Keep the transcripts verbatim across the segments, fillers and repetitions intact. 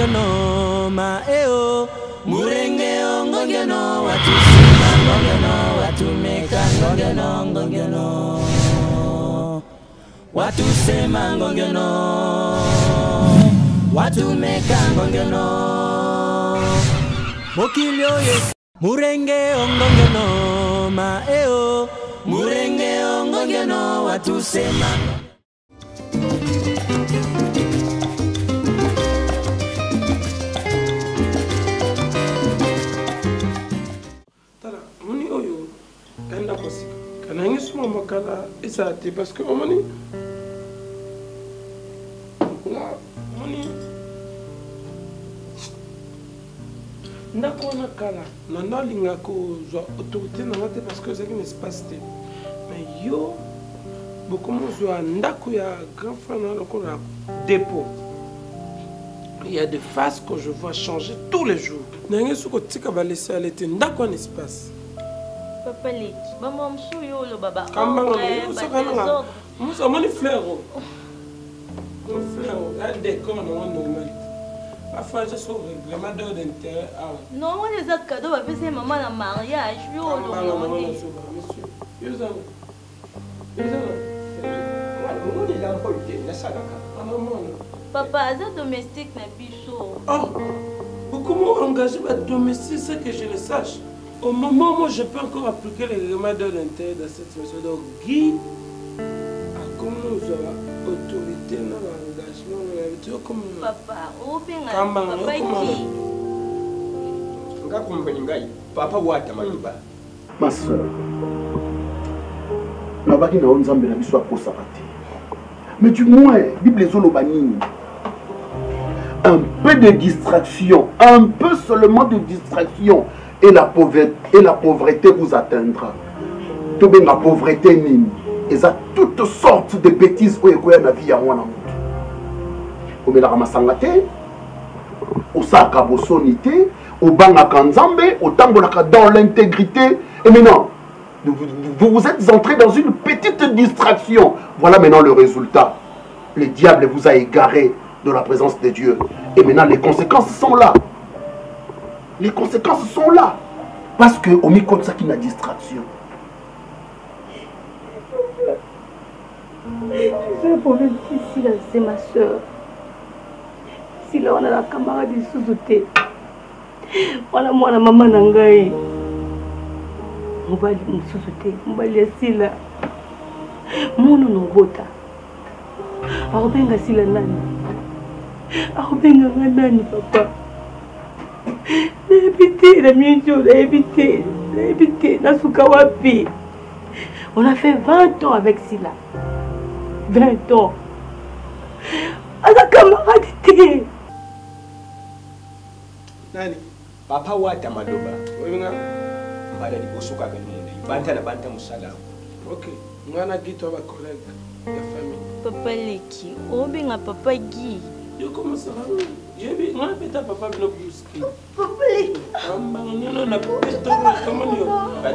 ngongeno ma eo murenge ngongeno watu sima ngongeno watu meka ngongeno ngongeno watu sema ngongeno watu meka ngongeno mokilio ye murenge ngongeno ma eo murenge ngongeno watu sema Kanangi suma makala isati parce que omoni la moni ndako na kala na ndalinga ko zo autorité na ngate parce que c'est un espace té mais yo beaucoup mo zo ndako ya grand frère na ko na dépôt il y a des faces que je vois changer tous les jours nangi suko tika ba laisser aller té ndako un espace. Papa Leki, maman msouyo lo baba. Kamba ngombe, usakana. Musa moni fleur. Mon fleur, là décor non normal. Afin je suis règlement d'intérêt. Non, on les a cadeaux à faire maman en mariage. Yo lo maman monsieur. Yo ça. Yo ça. Moi les enfants ils na salaka. Maman. Papa, ça domestique na biso. Oh. Beaucoup m'ont engagé à domestique, c'est que je le sache. Au moment où je peux encore appliquer les règlements de l'intérêt dans cette situation, donc Guy a comme nous autorité dans l'engagement, dans l'habitude comme nous. Papa, où bien papa Guy? Nga comprendre ngai, papa wata maluba. Ma soeur, na baki na onzambe na biso akosa pati. Mais du moins, Bible ezolo banini. Un peu de distraction, un peu seulement de distraction. Et la pauvreté, et la pauvreté vous atteindra. Tout bien la pauvreté nini. Et ça toutes sortes de bêtises où il y a la vie à moi. Au la ramasangate, au sac à bosonité, au bang à kanzambe, au tambolaka dans l'intégrité. Et maintenant, vous, vous vous êtes entré dans une petite distraction. Voilà maintenant le résultat. Le diable vous a égaré de la présence de Dieu. Et maintenant les conséquences sont là. Les conséquences sont là. Parce que on met comme ça qu'il y a distraction. C'est un problème difficile, c'est ma soeur. Si là on a la camarade de sous-outé. On a moi la maman nangaï. On va lui sous-outé. On va lui laisser là. Mon nom gota. Arobenga sila nani. Arobenga nani papa. N'habité, la minute, n'habité, n'habité, Nasukawapi. On a fait vingt ans avec Sila. vingt ans. À la camarade. Nani? Papa wata madoba. Oyenga. Mbala di bosuka kani munde. Banta na banta musala. Ok. Ngana gito ba collègue ya famille. Papa Leki, obenga papa Guy. Yo comment ça va? J'ai vu, moi, papa, papa, le bousquet. Papa, non, non, non, comment yo?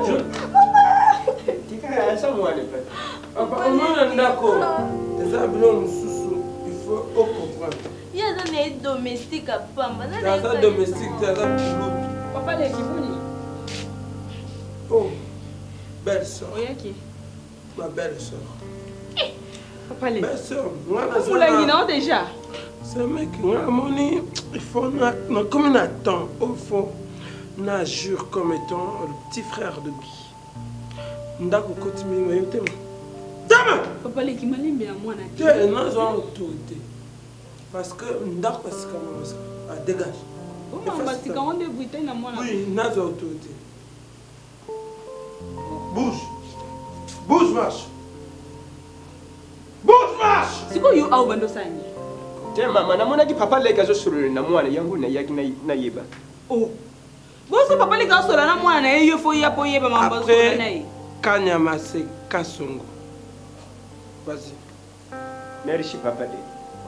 Tika, ça, moi, le père. Papa, on est d'accord. Les avions, il faut comprendre. Il y a un domestique à Pamba. Il y a un domestique, il y a un pilote. Papa, les kiboni. Oh, belle soeur. Oui, ok. Ma belle soeur. Papa, les. Belle soeur, moi, vous l'avez déjà. C'est mec, il faut comme on attend, au fond, on jure comme étant le petit frère de Guy. Ndako kotimi mayote. Dame! Papa les qui m'a limé à moi tu es une autorité. Parce que Ndako c'est comme ça. Ah, dégage. Oh, maman, c'est quand on est Britannique à moi. Oui, n'a autorité. Bouge. Bouge, marche. Bouge, marche! C'est quoi you au bando sani? Te mama na mona di papa le gazo suru na mwana yangu na yaki na na yeba. Oh. Boso papa le gazo suru na mwana na yo fo ya po yeba mamba suru na yi. Kanyama se kasongo. Vas-y. Merci papa de.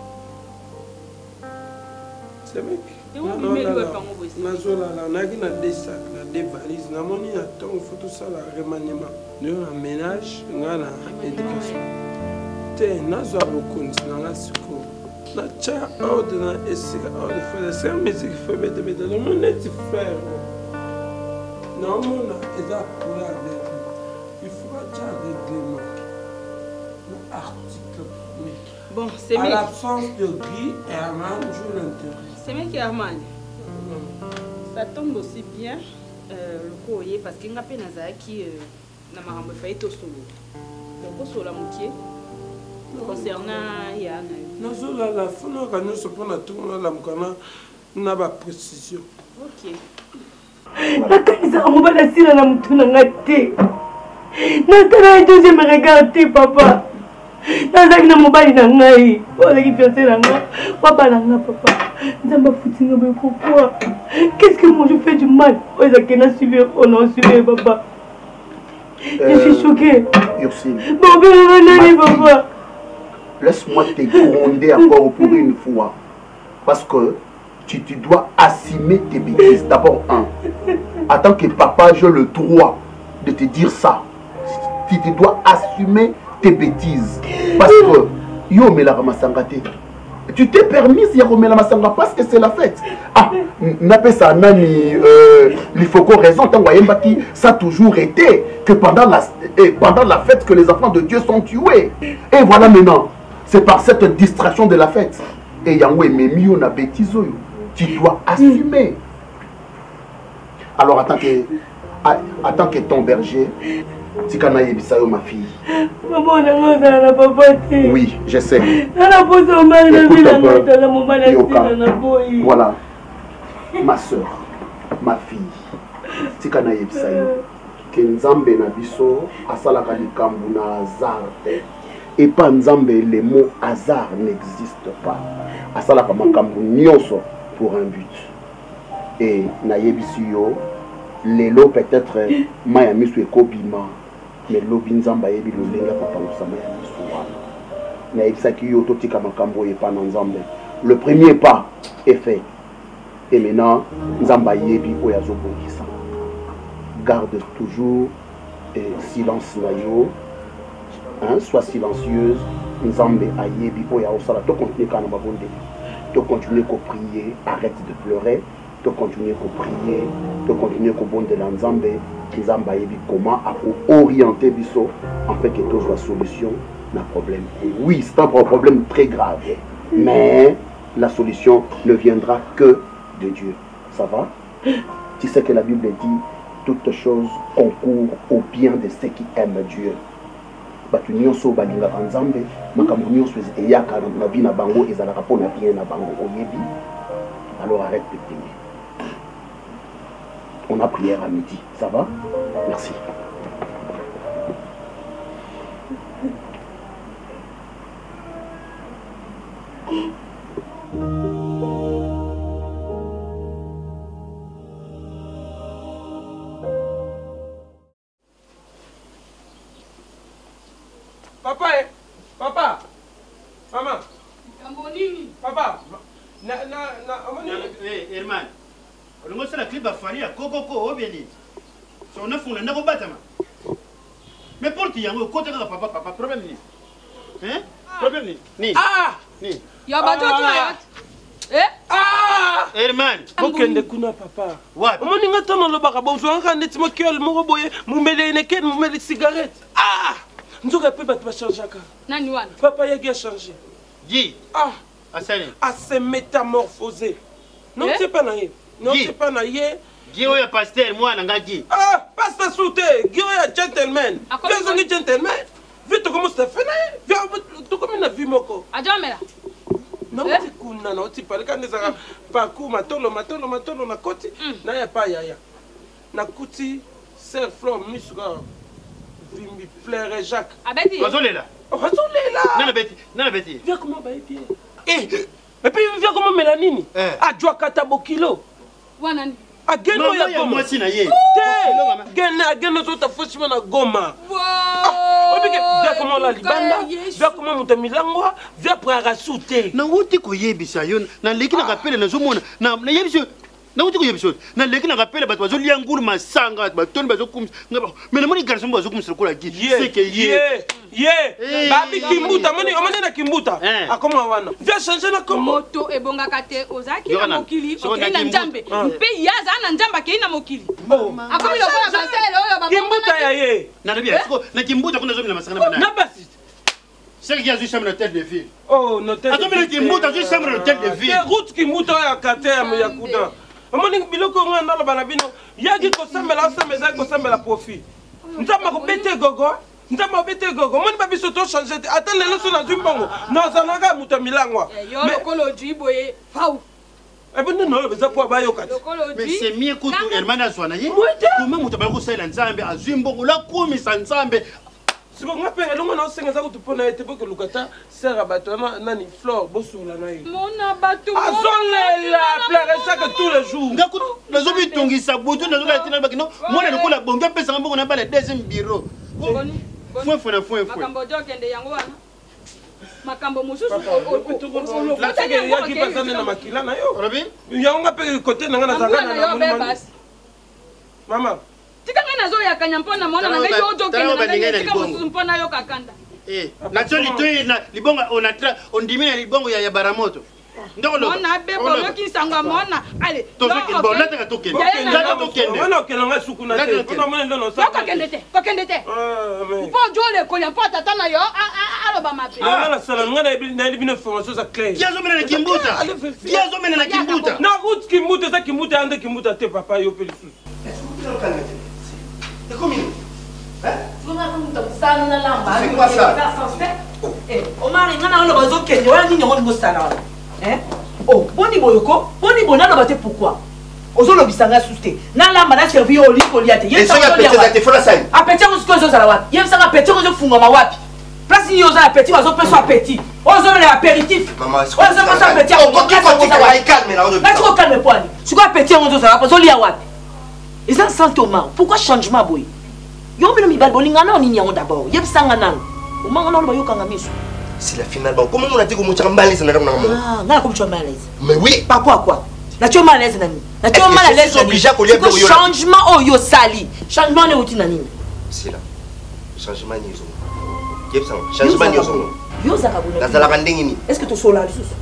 C'est mec. Non non non. Nazola la nagi na des sacs, na des valises, na moni na ton faut tout ça la remaniement. Nous na ménage, ngana éducation. Te nazo abokundi na ngasiko. na tia ordre na esika ordre frère c'est musique fait mettre mettre le monde est frère non mon eza pour la il faut tia règlement article bon c'est à l'absence de Guy Herman joue l'intérêt c'est mec Herman ça tombe aussi bien le courrier parce qu'il n'a pas qui n'a pas fait tout solo donc sur la moitié concernant Yann non sur la la fin on gagne ce point à tout la mukana n'a pas précision ok la kanisa on va la sila na mtu na ngate na tara deuxième regard papa nazaki na mobali na ngai ozaki fiancé na nga papa na nga papa nzamba futi nga boye pourquoi qu'est-ce que moi je fais du mal ozaki na suivi on a suivi papa je suis choquée Ursine bon ben nani papa laisse-moi te gronder encore pour une fois parce que tu, tu dois assumer tes bêtises d'abord un en tant que papa j'ai le droit de te dire ça tu, tu dois assumer tes bêtises parce que yo mais la ramasangate tu t'es permis si yo mais la masanga parce que c'est la fête ah n'a pas ça nani euh, il faut qu'on raison tant qui ça a toujours été que pendant la et pendant la fête que les enfants de Dieu sont tués et voilà maintenant c'est par cette distraction de la fête et yango mais mieux na bêtise tu dois assumer alors attends que attends que ton berger Tikana Yebisayo, ma fille. Maman, on a papa. Oui, je sais. Écoute un peu. Voilà. Ma soeur, ma fille. Tikana Yebisayo. Kenzambe na biso, asalaka likambu na hasard. Et pas Nzambe, le mot hasard n'existe pas. Asalaka makambu nyonso pour un but. Et na Yebisiyo, lelo peut-être maya misu ekobima mais lobi nzamba yebi lolenga papa musama ya misu wana na ebisaki yo totika makambo ye pa na nzambe le premier pas est fait et maintenant nzamba yebi oyo azobongisa garde toujours et silence na yo hein sois silencieuse nzambe ayebi oyo osala to continuer kana babonde to continuer ko prier arrête de pleurer de continuer à prier, de continuer à bon de l'ensemble, Nzamba yebi comment à orienter biso en fait que tout soit solution n'a problème. Oui, c'est un problème très grave, mais la solution ne viendra que de Dieu. Ça va? Tu sais que la Bible dit toutes choses concourent au bien de ceux qui aiment Dieu. Batu nyonso balinga Nzambe, makambo nyonso eyaka na vie na bango ezalaka pona bien na bango oyebi. Alors arrête de prier. On a prière à midi, ça va? Merci. Papa, eh? Papa, maman, papa, na na na, eh, Herman. On a la clip à Faria, Coco, au Béni. On a fondé un bâtiment. Mais pour qu'il y ait un côté de papa, papa, problème ni. Hein? Problème ni. Ah! Ni. Il y a bateau qui est. Eh? Ah! Herman! Bokende kuna papa. What? On m'a dit que le barabo, je vais rendre mon cœur, mon boye, mon mêlé, mon mêlé cigarette. Ah! Nous aurions pu battre changer. Nani wan? Papa, il a changé. Dis. Ah! À se métamorphoser. Non, c'est pas naïf. Non, c'est pas naïe. Guillaume est pasteur, moi, n'a dit. Ah, pasteur sauté. Guillaume est gentleman. Viens, on est gentleman. Vite, comment ça fait? Viens, tu comme une vie, moko. Adjo, mais là. Non, tu connais, non, tu parles quand les arabes parcours, matolo, matolo, matolo, na koti. Na ya pas yaya. Na koti, c'est fleur, musga. Vimbi, fleur, Jacques. Ah, Betty. Vas-y, là. Vas-y, là. Non, la Betty. Non, la Betty. Viens, comment va bien. Eh, et puis, viens, comment Mélanini. Adjo, katabo kilo. Wanani. Ageno ya goma. Moi si na ye. Te. Gena ageno zo ta foshima na goma. Wow. Obike via comment la libanda. Via comment muta milangwa. Via pra rasute. Na wuti ko yebisa yo na leki na kapele na zomona. Na na yebisa nauti koyebisa na leki na rappele bato bazolia ngulu masanga batoni bazokumisa mais namoni garçon bazokumisa lokola ki seke ye ye babi kimbuta moni omoni na kimbuta akoma wana via changer na komo moto ebongaka te ozaki na mokili okei na njambe mpe yaza na njamba akei na mokili akomi lokola basele oyo kimbuta ya ye na rabia siko na kimbuta kuna zomela masanga na bana na basi c'est qui a joué chambre d'hôtel de ville. Oh, l'hôtel. Attends, mais Kimbuta a joué chambre d'hôtel de ville. C'est route Kimbuta ya kate ya Yakuda. Amoni biloko ngana na bana bino. Yagi ko sambela sambela ko sambela profit. Nzama ko bete gogo. Nzama bete gogo. Moni ba biso to changer. Attends le leso na zumbongo. Na zalanga muta milangwa. Mais kolo juiboye. Pau. Eh ben non, mais ça pour ba yokati. Mais c'est mieux que tout hermana swana ye. Comment muta ba ko sala nzambe a zumbongo la komi sanzambe. Si vous m'appelez, vous avez cinq ans pour être pour que le gâteau sert à battre nani fleur bossou la naï. Mon abatou. Ah zone la pleurer chaque tous les jours. Ngaku les hommes tongi sa bouton na zola tina bakino. Moi na kola bonga pesa ngambo na pas le deuxième bureau. Foi foi foi foi. Makambo jokende yango wana. Makambo mususu o la tege ya ki pasane na makila na yo. Robi? Ya nga pe côté na ngana zanga na mama. Mama. Tika ngana zo ya kanya mpona mona na ngai yo jokende na ngai tika mususu mpona yo kakanda. Eh, na tsoli to na libonga on atra on dimine libongo ya Baramoto. Ndolo. Mona bebo loki sangwa mona. Allez. To zo bon la taka tokende. La taka tokende. Mona kelo nga suku na te. Mona mona ndo no sa. Kokende te. Kokende te. Ah mais. Po jole ko ya po tata na yo alo ba mape. Ah la sala ngana ibi na ibi na formation za clair. Kiazo mena na Kimbuta. Kiazo mena na Kimbuta. Na route Kimbuta za Kimbuta ande Kimbuta te papa yo pe lisusu. C'est combien? Hein? C'est quoi ça? Omar, il y a un réseau qui est là, il y a un salon. Hein? Oh, boni boyoko, boni bonano bate pourquoi? Ozo lo bisanga susté. Na la mana servi au lit Goliath. Et ça va péter za te fona sai. A péter on se cause za la wapi. Yem sanga péter on se funga ma wapi. Place ni oza appétit, ozo peso appétit. Ozo le apéritif. Maman, ozo peso appétit. On continue à calmer là. Na trop calme poani. Tu quoi appétit on ozo za wapi. Ozo li a wapi. Et ça sent Thomas. Pourquoi changement boy? Yo bino mi bal bolinga na oni nyango d'abord. Yeb sanga nan. O manga na lo yokanga miso. C'est la finale. Bon, comment on a dit que mon chamba malaise na ngana ngana. Ah, ngana comme tu es malaise. Mais oui. Par rapport à quoi? Na tu es malaise nani? Na tu es malaise. Obligé à coller pour yo. Changement oh yo sali. Changement ne outi nani? C'est là. Changement ni zo. Yeb sanga. Changement ni zo. Yo zaka bona. Na zala kandenge ni. Est-ce que tu sola lisusu?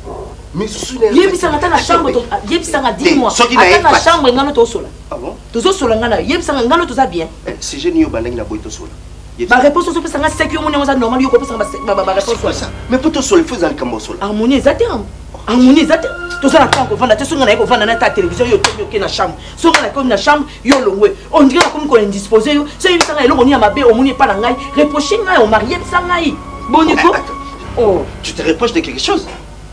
Mais sous les. Yeb sanga ta na chambre to. Yeb sanga dis-moi. Ata na chambre ngana to sola. Ah bon? Tozo sola ngana. Yeb sanga ngana to za bien. Si je n'y au bandeng na boy to sola. Ma réponse au c'est que c'est que mon est normal, il faut pas ma réponse ça. Mais pour toi seul, il faut aller cambo seul. Harmonie exactement. Harmonie exactement. Tout ça là quand on vend la sur on vend na ta télévision yo to na chambre. Sur on comme na chambre yo longwe. On dirait comme qu'on est indisposé yo. C'est une sanga eloko ni amabe o moni pas na ngai. Reprocher ngai au marié sanga yi. Boniko. Oh, tu te reproches de quelque chose?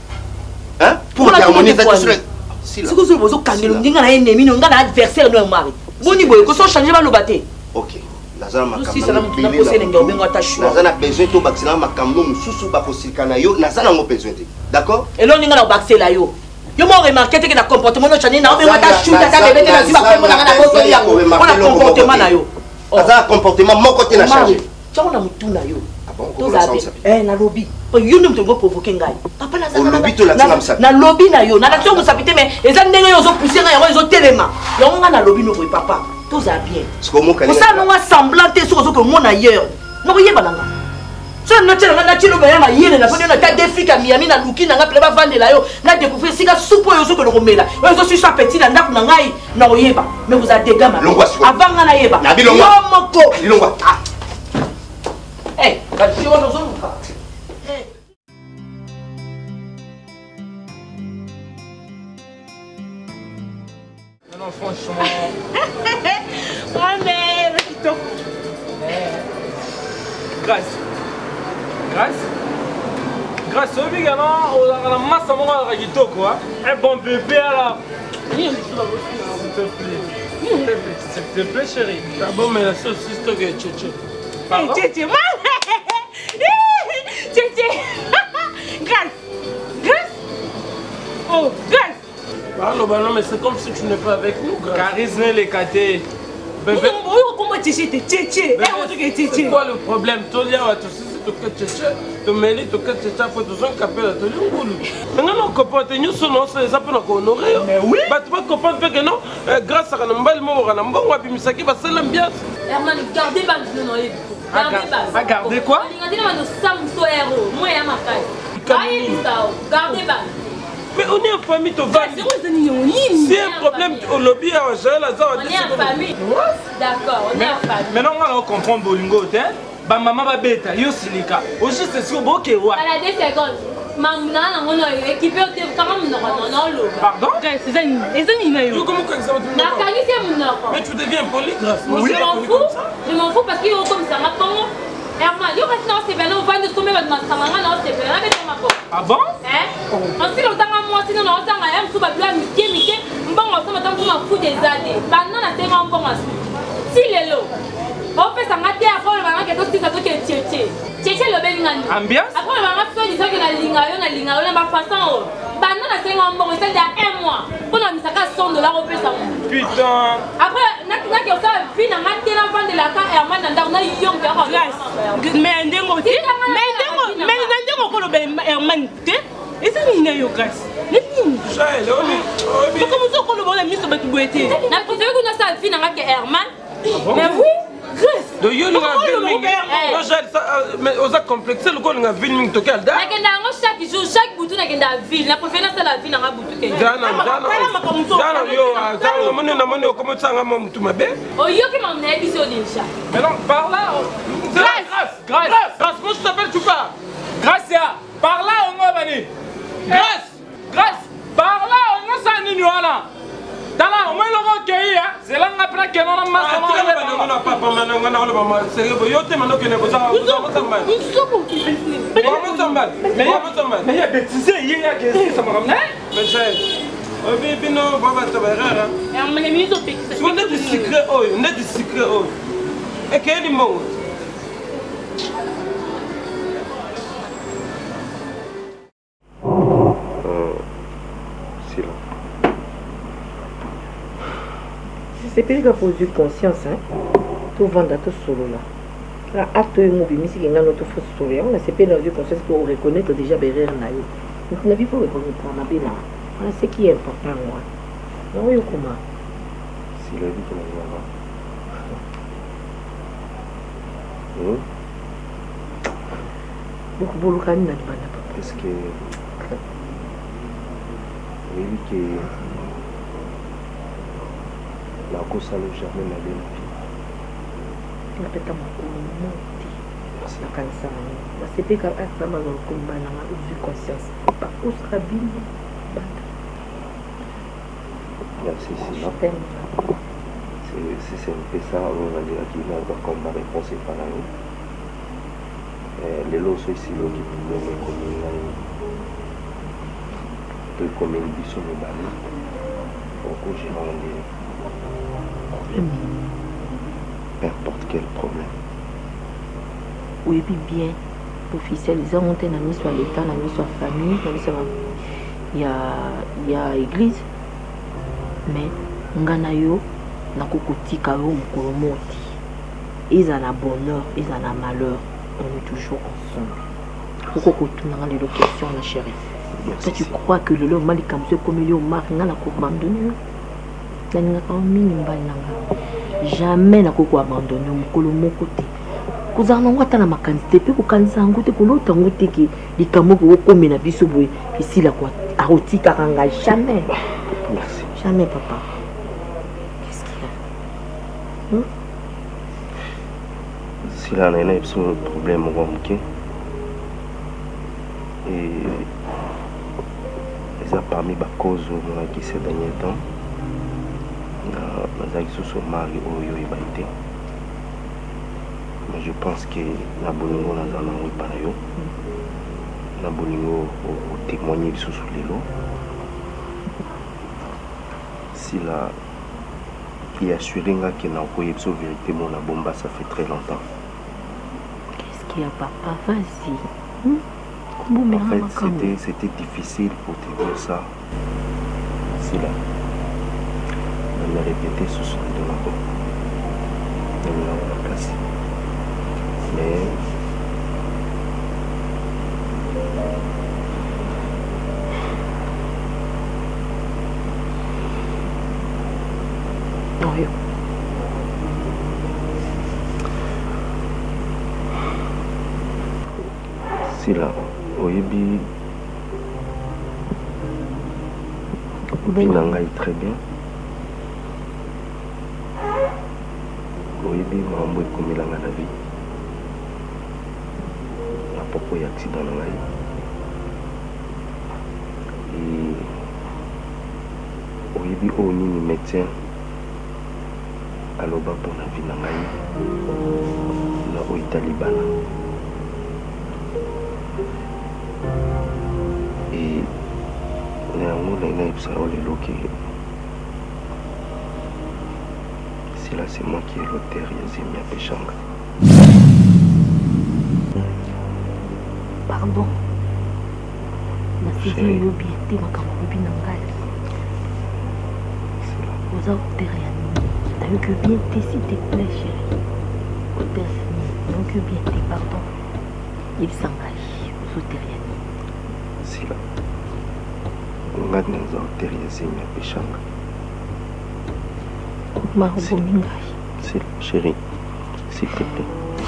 Hein? Pour l'harmonie ça sur si là. C'est que vous kangelo ndinga na ennemi nga na adversaire no mari. Boni boy ko so changer ba lo baté. OK. Nazana makambo na posé lenga obenga ta choix. Nazana besoin to baxina makambo mususu ba kosikana yo nazana ngo besoin te. D'accord? Et là ninga na baxela yo. Yo mo remarqué que na comportement no chani na obenga ta choix ta bébé na ziba pe mo na na boto ya ko. On a comportement na yo. Nazana comportement mon côté na changer. Tchao na mutuna yo. Ah bon? To zabe. Eh na lobby. Po yo ndum to go provoquer ngai. Papa na zana. Lobby to la tina msa. Na lobby na yo. Na la to mo sapite mais eza ndenge yo zo pousser ngai yo zo telema. Yo nga na lobby no ko papa. Tout ça bien. Pour ça, nous semblant de ce que mon ailleurs. Nous voyons pas là. Ça n'a pas de nature de ma yéne. La première fois, des filles à Miami, na Luki, na pas vendre là. Na découvert si la soupe est au que le remet là. Ils sont sur petit là, n'a pas ngai, na oyeba. Mais vous avez des gamins. Avant na yeba. Na bilongo. Bilongo. Eh, va tu vas dans zone ou pas? Non, franchement. Ouais, mais Kitoko. Grâce. Grâce. Grâce au bigana, on a la masse à mon Kitoko. Un bon bébé alors. S'il te plaît. S'il te plaît. S'il te plaît, chérie. D'abord, mais la saucisse, c'est que tchétché. Pardon? Tchétché, mal. Tchétché. Grâce. Grâce. Oh, grâce. Parle, bah non, mais c'est comme si tu n'es pas avec nous, grâce. Charisme, les catés. Bébé. Comment tu sais, t'es tchétché. C'est quoi le problème? Tolia, tu sais. toke tchétché tomeli toke tchétché po tozongi kapela toli ngulu nanga na comprendre nyonso nyonso eza mpona kohonore yo bato bacomprendre mpe ke non grâce aka na mobali moko na mbongo abimisaki basala ambiance. Herman, gardez base de noyer. Gardez base. Gardez quoi? Gardez base. Mais on est en famille, tu vas. C'est un problème au lobby à gérer la zone. On est en famille. D'accord, on est en famille. Maintenant, on va comprendre Bolingo. Ba maman va bête, yo sinika. Au juste c'est ce beau que wa. À la deux secondes. Maman, on a équipé au thé quand même non non Pardon? C'est ça, c'est ça ni yo. Comment que ça va te mettre? Mais tu deviens polygraphe. Je m'en fous. Je m'en fous parce qu'il est comme ça. Comment? Herman, yo reste dans ces vélos, on va nous tomber votre maman dans ces vélos. Avec ma peau. Ah bon? Hein? Ensuite, on t'a moi sinon on t'a rien sous babla mité mité. Bon, on s'en attend pour m'en foutre des années. Maintenant, la terre en bon si les lots. On fait ça mater après le maman qui est aussi ça qui est tchétché. Tchétché le bel ngani. Ambiance? Après le maman fait du ça que la linga yo na linga yo na ma façon. Maintenant, la terre en bon, c'est il y a un mois. Pour nous ça cent dollars au ça. Putain. Après, n'a n'a que ça vie na mater la vente de la carte Herman na na yong ga. Mais ndengo ti. Mais ndengo, mais ndengo ko lo be Herman te. Et ça ni na yo grâce. Jaël, on est. Comment ça ko lo bon ami so ba tuboete. Na préféré que nous ça vie na que Herman. Mais oui. Do yo nga film no Jaël ça mais osa complexé le ko nga film to kalda. Na kenda ngo chaque jour chaque boutou na kenda ville na préféré ça la vie na boutou ke. Jana jana. Jana yo jana moni na moni ko mo tsanga mo mutu mabe. O yo ki mam na ebiso déjà. Mais non, par là. Grâce, grâce, grâce, moi je t'appelle tu pars. Gracia, par là on va venir. Grâce, grâce, par là on va s'en aller là. Tala, on va le recueillir. C'est là qu'on apprend que non, non, non, non, papa, maintenant, on a le moment. C'est que yo te mando que ne bosa, bosa, bosa mal. Comment ça mal? Mais comment ça mal? Mais il y a bêtisé, il y a que ça m'a ramené. Mais j'ai, on vit bien non, papa, tu vas rire. On est mis au pic. On est du secret, oh, on est du secret, oh. Et quel est le mot? C'est pas qu'il faut poser conscience, hein. Tout vendre tout solo là. Là, acte mobile, mais si quelqu'un d'autre faut se sauver, on a c'est pas dans conscience pour reconnaître déjà derrière naï. Donc la vie faut reconnaître ma bien là. Voilà ce qui est important moi. Non yo comment? C'est la vie qu'on va voir. Hum? Beaucoup beaucoup quand même n'a pas papa. Parce que oui que la cause ça ne jamais n'a bien vie. La peta makolo moti. La kanisa na. C'est pas quand ça m'a dans combat na vu conscience. Pas au sera bien. Merci Sina. C'est un peu ça, on va dire qu'il y a un combat réponse par là. Les lots sont ici, qui pouvaient me communiquer. De comme une biche au Bali. Pour j'ai rendu. Problème. N'importe quel problème. Oui, puis bien. Officialisé, on est mis sur l'État, on a mis sur la famille, il y a, il y a l'église. Mais ngana yo na kokotika yo mukolo moti. Ils ont la bonheur, ils ont la malheur. On est toujours ensemble. Pourquoi tu n'as pas les questions, ma chérie? Toi, tu crois que le mal est comme ce comme il est au mari, n'a pas abandonné. Jamais n'a pas abandonné mukolo mokote. Kuzana ngwata na makanite pe kukanisa ngote kolota ngote ki likamo ko komena biso boye ici la quoi arotika kanga jamais. Merci. Jamais, papa. Qu'est-ce qu'il y a? Hum? Si là, on a un problème, ok? Et ça parmi les causes qui ces derniers temps, nous avons sous mari au Yoïbaïté. Mais je pense que la Bolingo n'a pas eu par ailleurs. La Bolingo a témoigné sous les lots. Si la qui assuré qu'il n'a pas eu de vérité, mon bomba, ça fait très longtemps. Qu'est-ce qu'il y a, papa? Vas-y. Hum? En fait, c'était difficile pour te dire ça. Si là, on a répété ce soir de la bombe. On l'a placé. Mais oyo sila oyebi obi na ngai très bien oyebi makambo ekomelanga na vie na propos ya accident na ngai oyebi oyo nini médecin aloba mpona vie na ngai na oyo etali bana e na yango ndenge nayebisa oyo lelo ke sila c'est moi qui est l'auteur ya zemi ya peshanga. Pardon. Nasisi oyobi ete makambo oyobi na ngai oza auteur ya nini nayoki bien te s'il te plaît chérie auteur ya nini nayoki bien te pardon yebisa ngai oza auteur ya nini sila ngai naza auteur ya zemi ya peshanga marobomi ngai sila chérie s'il te plaît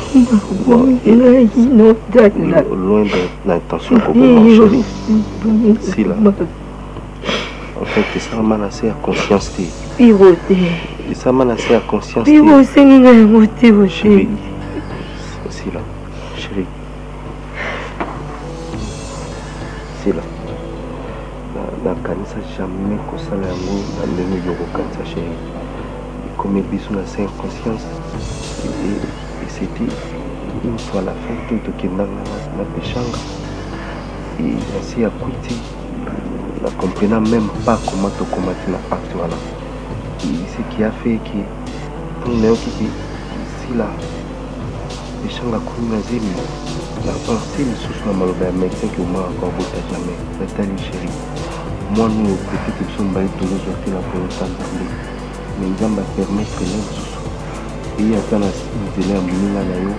loin de l'intention qu'on chérie. Si là. En fait, ça m'a laissé à conscience. Ça m'a laissé à conscience. Chérie. Si là. Chérie. Si là. La canisa jamais qu'on s'en a mis dans le milieu de canisa chérie. Comme il besoin de cette conscience. Et c'était une fois la fin tout ce qui est dans la péchanga et ainsi à quitter ne comprenant même pas comment te combattre la acte voilà et ce qui a fait que pour nous qui ici là péchanga comme la zemi la partie les sous la maloba médecin que moi encore beaucoup jamais Nathalie chérie moi nous peut-être ils sont baillés tous les jours la pour nous mais ils vont permettre et il y a tant de délai à munir là yo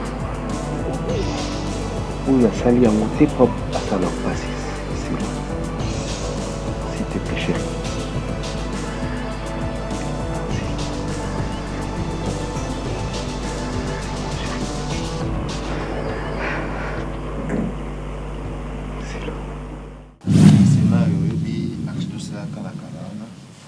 où la salle a monté propre à ça leur passer ici là s'il te plaît chérie c'est là c'est là où il y a tout ça quand la caravane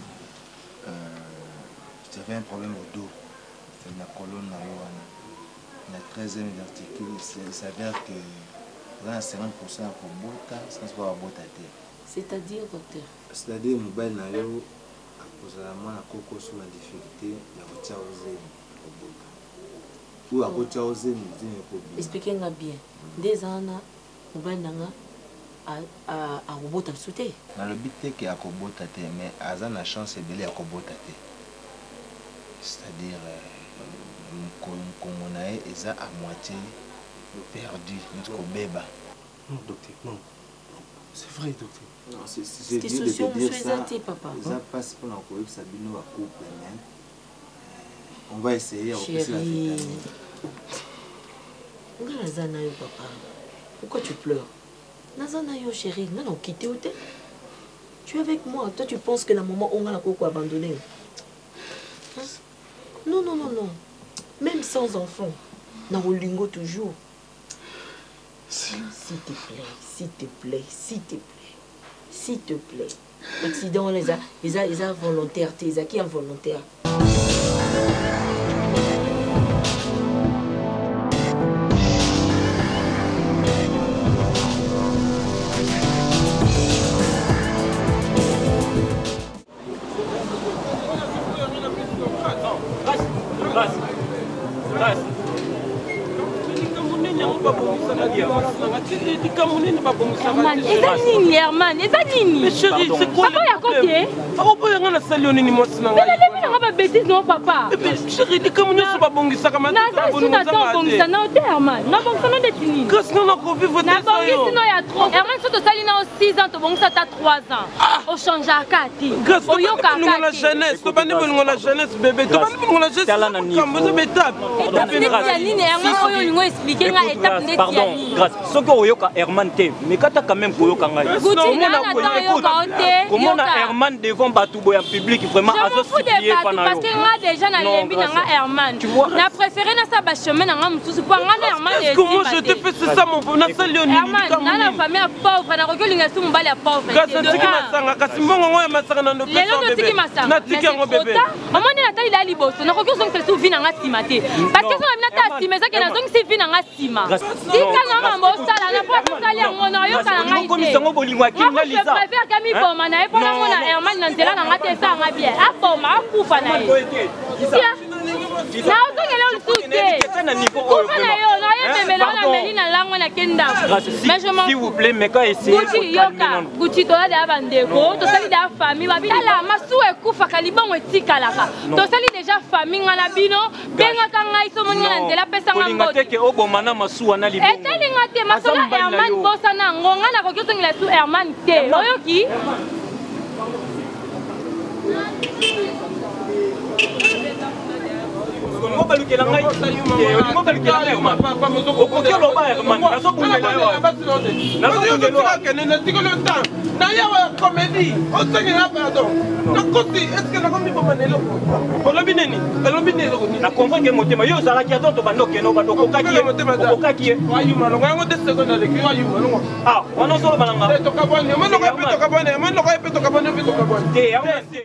j'avais un problème au dos c'est la colonne là la treizième article, il s'avère que dans cinquante pour cent pour Bota, ça se voit à Bota. C'est-à-dire, docteur? C'est-à-dire, le mobile n'a eu, à cause de la main, à coco sur la difficulté, il y a un tia osé pour Bota. Ou à côté osé, nous disons pour Bota. Expliquez-moi bien. Des années, le mobile n'a à Bota sauter. Dans le but, c'est qu'il y a un Bota, mais à la chance, c'est qu'il y a un Bota. C'est-à-dire, comme on a ils ont à moitié perdu notre bébé. Non, docteur, non. C'est vrai, docteur. Non, c'est dur de te dire ça. Papa. Ça passe pour l'encourager, ça nous va couper. On va essayer à repousser la vitamine. Nazanayo, papa. Pourquoi tu pleures? Nazanayo, chérie. Non, non, quittez où t'es. Tu es avec moi. Toi, tu penses que la maman, on a la coco abandonnée. Hein? Non, non, non, non. Même sans enfant, dans le lingot toujours. S'il te plaît, s'il te plaît, s'il te plaît, s'il te plaît. L'accident, les a, les a, les a volontaires, les a qui involontaires. Eza nini Herman? Eza nini? Mais chérie, c'est quoi le problème? Papa, Papa, on a sali au nini moi sinanga. Mais nga ba bêtise non papa. Chérie, dis comme nous sommes pas bons ça comme ça. Na ça na ton bon ça na Herman. Na bon ça na de tini. Qu'est-ce qu'on a qu'on vivre na bon sinon il y a trop. Herman so to sali na six ans to bon ça ta trois ans. Au changer à kati. Au yo ka kati. La jeunesse, to bani bon la jeunesse bébé. To bani bon la jeunesse. Comme vous avez étape. Étape Netiani Herman oyo lingo expliquer nga étape Netiani. Pardon, grâce. Ce que oyo ka Herman te, mais kata quand même koyo ka ngai. Gucci na na ta yo ka ote. Comment na Herman devant Batoubo en public vraiment à je parce que moi déjà na lembi na nga Herman na préféré na sa ba chemin na nga mususu pour nga Herman est comment je te fais ça mon na sa lioni Herman na la famille pauvre na rokoli nga su mbali pauvre kasi tiki masanga kasi mbongo ngoya masanga na ndope lelo no tiki masanga na tiki ngo bébé omoni na tali la liboso na rokoli zongi su vi na nga sima te parce que so na ta sima ça que na zongi si vi na nga sima tika na mambo sala na po sala ngo na yo kana nga komi sango bolingwa kinga lisa je préfère kami boma na e pona mona Herman na nzela na nga te sa nga bien aboma akufa na ye na ozongela lisusu te kufa na yo na ye memela na meli na lango na kenda s'il vous plaît mais quand essayez Gucci yoka Gucci tola da bandeko tosali da famille babitala masu ekufaka libongo etikalaka tosali déjà famille nga na bino bengaka ngai so moni na nzela pesa nga mbote teke oboma na masu wana libongo etelinga te masola Herman bosa na ngonga na koki osongela su Herman te oyoki Ngo balukela ngai ngo balukela ngai ma okoki loba Herman nazo kungela yo nazo kungela kene na tikolo temps na yawa comédie o sengela pardon na kosi est-ce que na komi bo manelo olobi neni olobi neni na comprendre motema yo zala ki atonto bandoke no bandoko kaki okaki ayu malonga ngo de seconde avec ayu malonga ah wana solo balanga to kabone mo no ko pe to kabone mo no ko pe to kabone pe to kabone te ya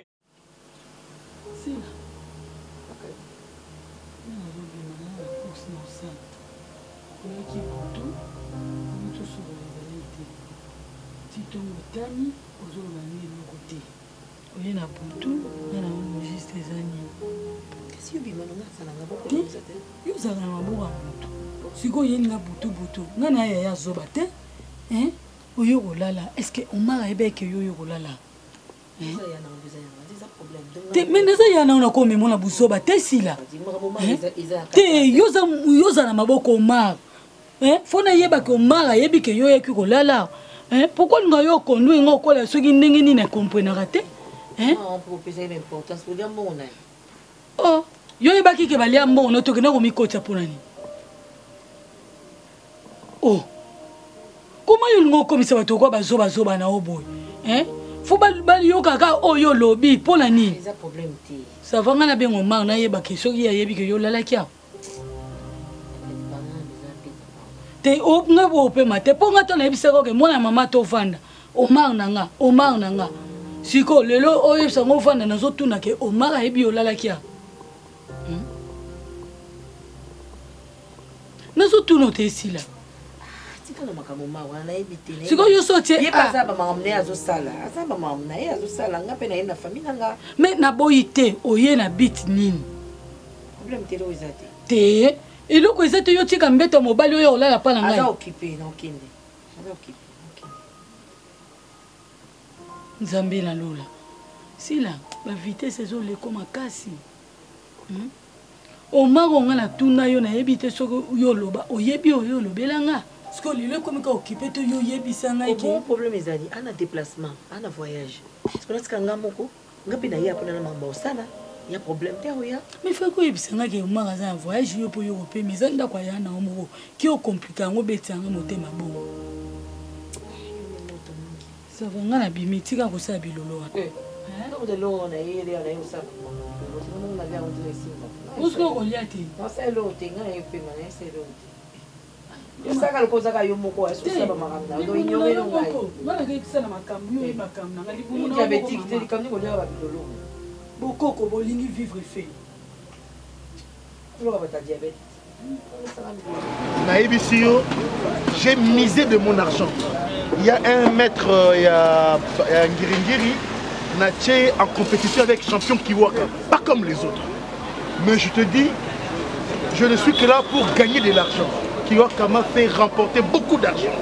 Dani, aux autres amis de côté. On est là pour tout, on a un juste les amis. Si vous avez ça n'a pas de vous avez un bon amour. Si vous avez un boutou boutou, vous avez un zobate. Hein? Vous avez un lala. Est-ce qu'on m'a aimé que vous avez un lala? Mais ça y a un encore mais mon abousso bate si là. Te yoza yoza na maboko mar. Hein? Faut na yeba que mar yebi que yo yeku ko lala. Hein? Pourquoi nous avons connu un peu de ce qui ne comprennent pas? Hein? On peut peser l'importance pour dire bon. Oh, yo y a qui qui va aller à mon autre que nous avons mis côté pour l'année. Oh, comment ils ont comme ça va te quoi bazo bazo bana oboy? Hein? Faut pas bali yo kaka oh yo lobby pour l'année. C'est un problème ti. Ça va ngana bien on mar na yeba que so qui a yebi que yo la la kia. Te op nga bo pe ma te po nga to na ebisa ko ke mona mama to fanda omar nanga omar nanga siko lelo o yebisa ngo fanda na zo tuna ke omar ebi olala kia na zo tuna te sila tika na makambo ma wana ebitene siko yo so tie ye pasa ba mamne azo sala asa ba mamna ye azo sala nga pe na ina famille nga me na boyite oye na bit nini problème te lo izate te et le quoi c'est yo tika mbeto mobali oyo olala pa na ngai aza occupé na okende aza occupé nzambe na lola sila ba vitesse ezo le koma kasi hmm? O mago nga na tuna yo na yebite soko yo loba oyebi oyo lobelanga parce que le comme ka occupé to yo yebisa ngai ki bon problème ezali ana déplacement ana voyage parce que natika nga moko ngapi na ya pona na mamba osala. Il y a un problème derrière. Mais il faut que vous ayez un magasin un voyage pour y aller. Mais ça n'a pas y en a un qui est compliqué. On peut faire un moté ma bon. Ça va on a bimi tika ko sa bilolo. Eh. On de l'eau on a eu on a eu ça. On a bien on dirait ici. Où est-ce qu'on y a été? Non c'est l'eau tinga et puis mané c'est l'eau. Je sais que le cosa ka yo moko est ça ba makamba. Do ignorer non ngai. Ngana ke tsana makambo yo makambo ngali bumu. Diabétique te likamni ko lia ba bilolo. Beaucoup bolingi vivre fait. J'ai misé de mon argent. Il y a un maître, il y a, il y a un Ngiringiri, Naché en compétition avec champion Kiwaka, pas comme les autres. Mais je te dis, je ne suis que là pour gagner de l'argent. Kiwaka m'a fait remporter beaucoup d'argent.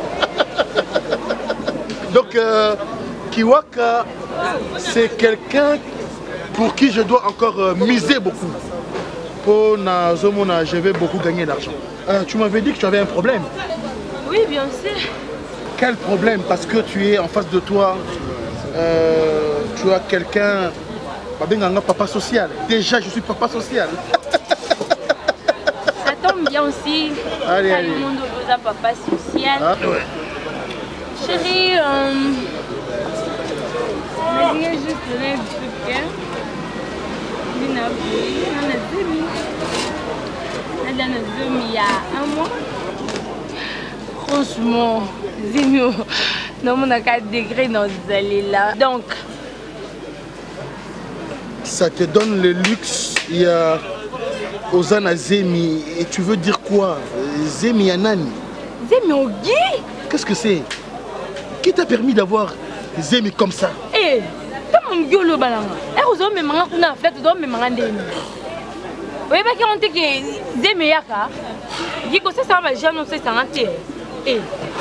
Donc, euh, Kiwaka, c'est quelqu'un pour qui je dois encore euh, miser beaucoup. Pour Nazomona, je vais beaucoup gagner d'argent. Euh, tu m'avais dit que tu avais un problème. Oui, bien sûr. Quel problème? Parce que tu es en face de toi, euh, tu as quelqu'un, papa social. Déjà, je suis papa social. Ça tombe bien aussi. Allez, Tout allez. le monde veut un papa social. Ah, ouais. Chérie, euh, je viens juste donner un truc. Hein. Il y a il y a un mois. Franchement, Zimio, non, on a quatre degrés dans ce là. Donc, ça te donne le luxe. Il y a Ozana Zemi. Et tu veux dire quoi? Zemi Yanani. Zemi Ogi? Qu'est-ce que c'est? Qui t'a permis d'avoir Zemi comme ça? Eh, t'as mon gueule au balanga. Eh, vous avez même un fête, vous avez même un demi. Vous voyez pas qu'on dit que Zemi Yaka? Dit que ça va jamais se sentir. Eh.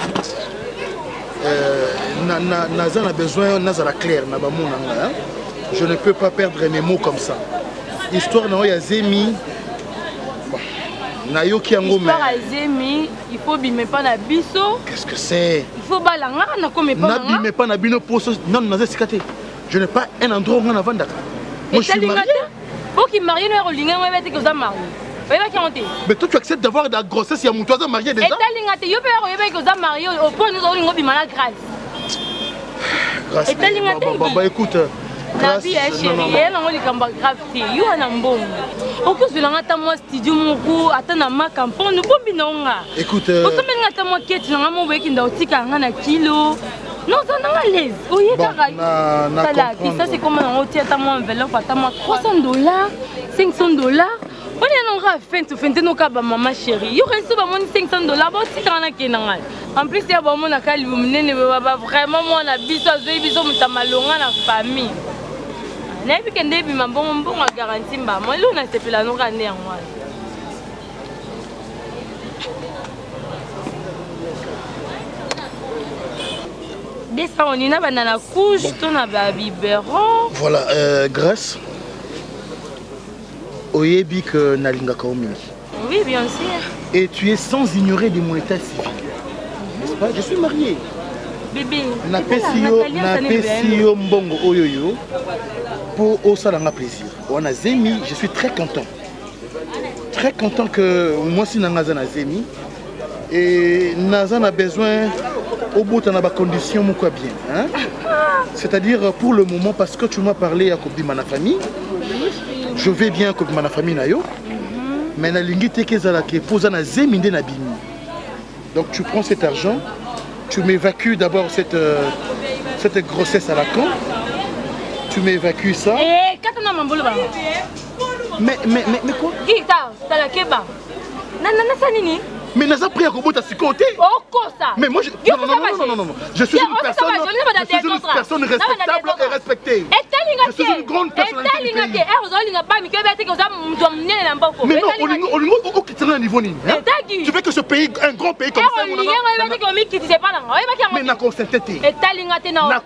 Naza a besoin, Naza la claire, je ne peux pas perdre mes mots comme ça. Histoire na ya Zemi. Na yo ki yango mais. Histoire à Zemi, il faut bimer pas na biso. Qu'est-ce que c'est? Il faut balanga na comme pas. Na bimer pas na bino poso. Non, Naza sikate. Je n'ai pas un endroit où on a vendu. Moi je suis marié. Pour qu'il marie no rolinga moi va te que ça marie. Mais toi tu acceptes d'avoir de la grossesse, il y a mon toit marié déjà? Et t'as yo père que ça marié au point nous allons bimana grâce. Grâce. Et t'as bah, bah écoute. La vie est chérie, elle a un grave. You en ambon. Au cours de l'angata moi studio mon coup, attends ma campagne, nous bombi nonga. Écoute. Au sommet l'angata moi qui est dans mon week-end d'autika ngana kilo. Non, ça n'a l'aise. Oui, ça c'est comme un hôtel à moi enveloppe à moi trois cents dollars, cinq cents dollars. On est en fin de fin de nos cas, maman chérie. Il y aurait cinq cents dollars. En plus, il y a vraiment moi la biso biso mutamalonga na famille. Na bi kende bi mambongo mbongo garantie mba. Moi lo na sepela no kande en moi. Desa on ina banana couche, ton a biberon. Voilà, euh, grâce. Oyebi que Nalinga Kaomingi. Oui, bien sûr. Et tu es sans ignorer de mon état civil. N'est-ce pas? Je suis marié. Bébé. Napesio Mbongo Oyoyo pour Osalanga plaisir. On a Zemi, je suis très content. Très content que moi aussi Nangaza na Zemi. Et Nazan a besoin au bout de la condition mon quoi bien. Hein? C'est-à-dire pour le moment, parce que tu m'as parlé à Kobi ma famille. Je vais bien comme ma famille nayo, mais na lingi teke zala ke posa na zeminde na bimi. Donc tu prends cet argent, tu m'évacues d'abord cette euh, cette grossesse à la con, tu m'évacues ça. Eh, katana mambolo ba. Mais mais mais mais quoi? Gita, tala keba. Nana na sanini? Mais n'a pas pris à Kobota si côté. Oh, ça. Mais moi je. Non, non, non, non, non, non, non. Je suis une personne. Je suis une personne respectable et respectée. Je suis une grande personnalité. Mais non, au niveau où tu es à niveau ni. Tu veux que ce pays, un grand pays comme ça, mais n'a consenté. N'a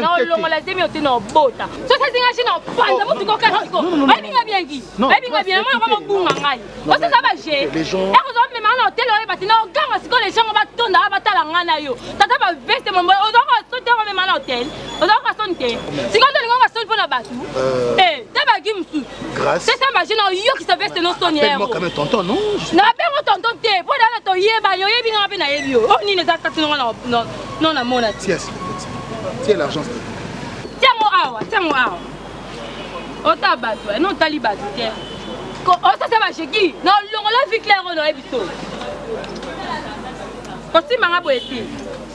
consenté. Les gens. Les gens vont tourner à battre la yo. Tata va veste mon boy. On va sauter même à l'hôtel. On va sauter. Si quand on va sauter pour la bateau. Eh, t'as pas gimsu. Grâce. C'est ça imagine yo qui se veste nos sonniers. Moi quand même tonton non. Non, ben mon tonton té. Pour dans ton yeba yo yebi na bena yebio. On ni les actes non non non na mona. Tiens, tiens l'argent. Tiens moi awa, tiens moi awa. O ta bateau, non tali bateau. Tiens. Oh ça ça va chez qui? Non, on l'a vu clair on aurait visto. Aussi manga boeti.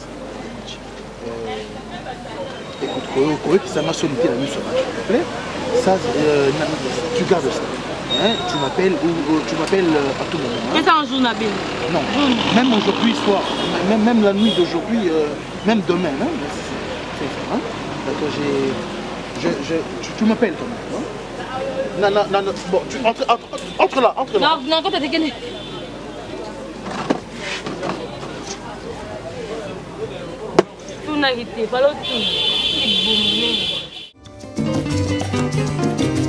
Écoute, Koé qui ça m'a sollicité la nuit sur s'il te plaît. Ça euh, tu gardes ça. Hein, tu m'appelles ou tu m'appelles à tout moment. Qu'est-ce que c'est un jour Nabil? Non, même aujourd'hui soir, même, même la nuit d'aujourd'hui, euh, même demain, hein, c'est ça. Hein? D'accord, j'ai. Je, je, tu tu m'appelles quand même. Hein? Non, non, non, non, bon, tu entre, entre, entre là, entre là. Non, non, quand t'as dégané. Tout n'a été, pas l'autre.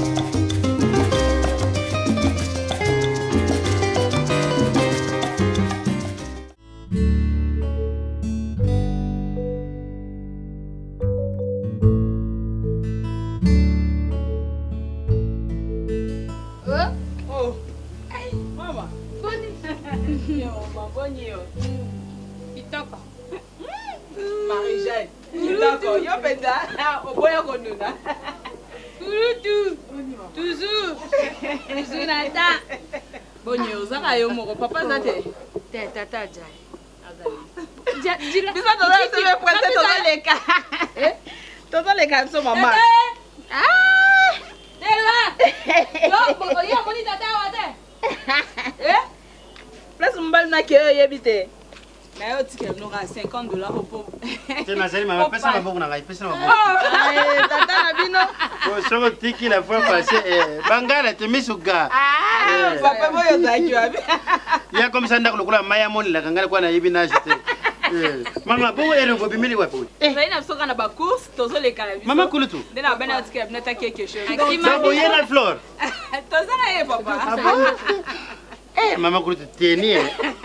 Toujours. Toujours. Toujours Nata. Bonne ozaka yo moko papa zate. Te tata jai. Azali. Dila. Bisa toza se presse toza leka. Eh? Toza leka so mama. Ah! Dela. Yo, yo moni tata wate. Eh? Place mbal na ke yebite. Mais au ticket nous a cinquante dollars au pauvre. Tu n'as jamais ma personne va vous n'aller personne va. Oh, tata Nabino. Oh, sur le ticket la fois passée Bangala te mis au gars. Ah, papa moi yo zaki wapi. Il y a comme ça ndako lokola maya moni la kangala kwa na yebina jete. Mama bon elle va bimeli wapi. Eh, ça ina soka na ba course tozo le kala. Mama kulutu. Ndena bana ticket na ta quelque chose. Ça voyait la fleur. Tozo na ye papa. Eh, maman kulutu tenir.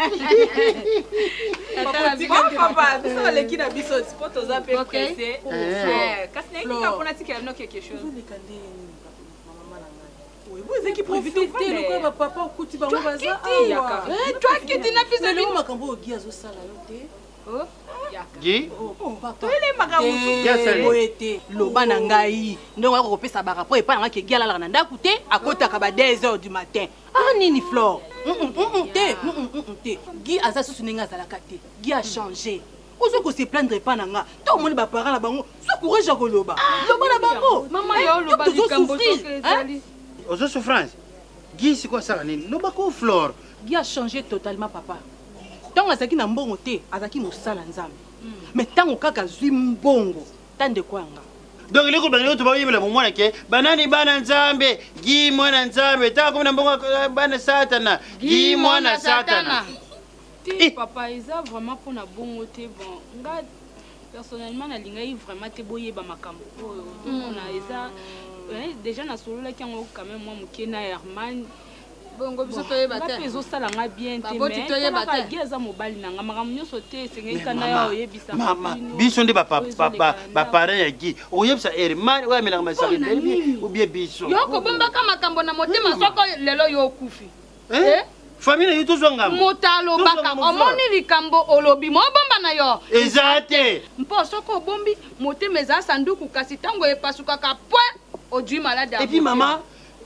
Papa, tu sais les qui na biso sport toza pe pressé. Eh, kasne ki ka pona ticket na quelque chose. Vous êtes qui profitez de quoi papa au coup tu vas voir ça. Eh, toi qui dis na pisa le makambo gi azo sala yote. Oh, Gi? Oh papa. Ele makambo oete loba na ngai. Ndongo ko kopesa ba rapport e pa nga ke gi ala na ndaku te akota ka ba deux heures du matin. Ah nini Flore? Te, te. Gi aza susu ninga zalaka te. Gi a changé. Ozo ko se plaindre pas nanga. To moni ba parents na bango, so courage ya koloba. Loba na bango. Maman yo loba di kambo hein? Ozo souffrance. Gi c'est quoi ça nini? Loba ko Flore. Gi a changé totalement papa. Tant azaki na mbongo te, azaki mosala nzambe. Mais tango kaka zwi mbongo, tande kwanga. Donc les copains nous tu vas yimela mwana ke banani bana nzambe gi mwana nzambe ta comme na mbongo bana satana gi mwana satana. Ti papa isa vraiment pour na bongo te bon. Nga personnellement na lingai vraiment te boyeba makambo. On a isa déjà na solo la kango quand même moi mukena Herman. Bongo biso to yeba te. Pezo sala nga bien te mais. Ka geza mobali na nga makambo nyoso te senga kana ya oyebisa. Mama biso nde ba papa ba parents ya gi. Oyebisa Herman wa melanga masali ndebi ou bien biso. Yo ko bomba ka makambo na motema soko lelo yo kufi. Eh? Famille yo tozo ngam. Motalo baka omoni likambo olobi mo bomba na yo. Exacte. Mpo soko bombi motema eza sanduku kasi tango epasuka ka point odui malade. Et puis maman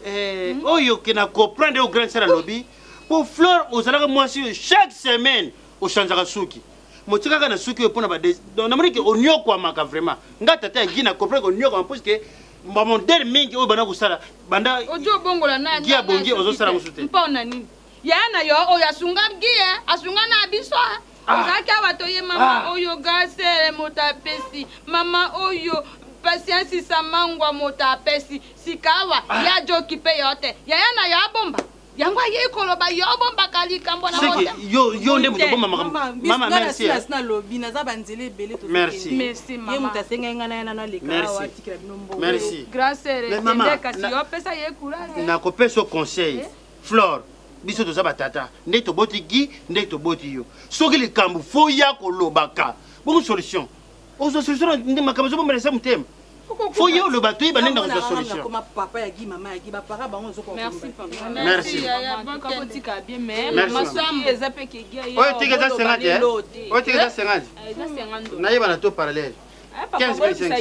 eh oyo ke na comprendre au grand sera lobby pour Flore ozalaka mwasi chaque semaine au changeaka suki. Motika kana suki pona ba donc na moni ke onyo kwa maka vraiment. Ngata ta gi na comprendre onyo kwa parce que maman der mingi o bana kusala banda ojo bongola na gi abongi ozo sala musute. Mpona nini? Yana yo oyo asunga gia asunga na biso. Ozaki abatoye mama oyo gasere motapesi mama oyo patience samangwa motapesi sikawa ya joki pe yote yaya na ya bomba yangwa ye koloba yo bomba kali kambo na moto yo yo nde moto bomba mama mama merci na lobi na za banzele bele to merci merci mama ye mutasenga ngana na na leka wa tikira binombo merci grâce mama kasi yo pesa ye courage na ko peso conseil Flore biso to za batata nde to boti gi nde to boti yo soki le kambu fo ya kolobaka bonne solution ozo solution nde makambo zo bomba sa mutema. Faut y aller le bateau, il va dans la solution. Papa ya gi mama ya gi ba para bango zo ko. Merci papa. Merci. Banka botika bien mais mama sambe zape ke gi ya. Oyo tika za cinquante. Oyo tika za cinquante. Za cinquante. Na yeba na to parallèle. quinze mille cinq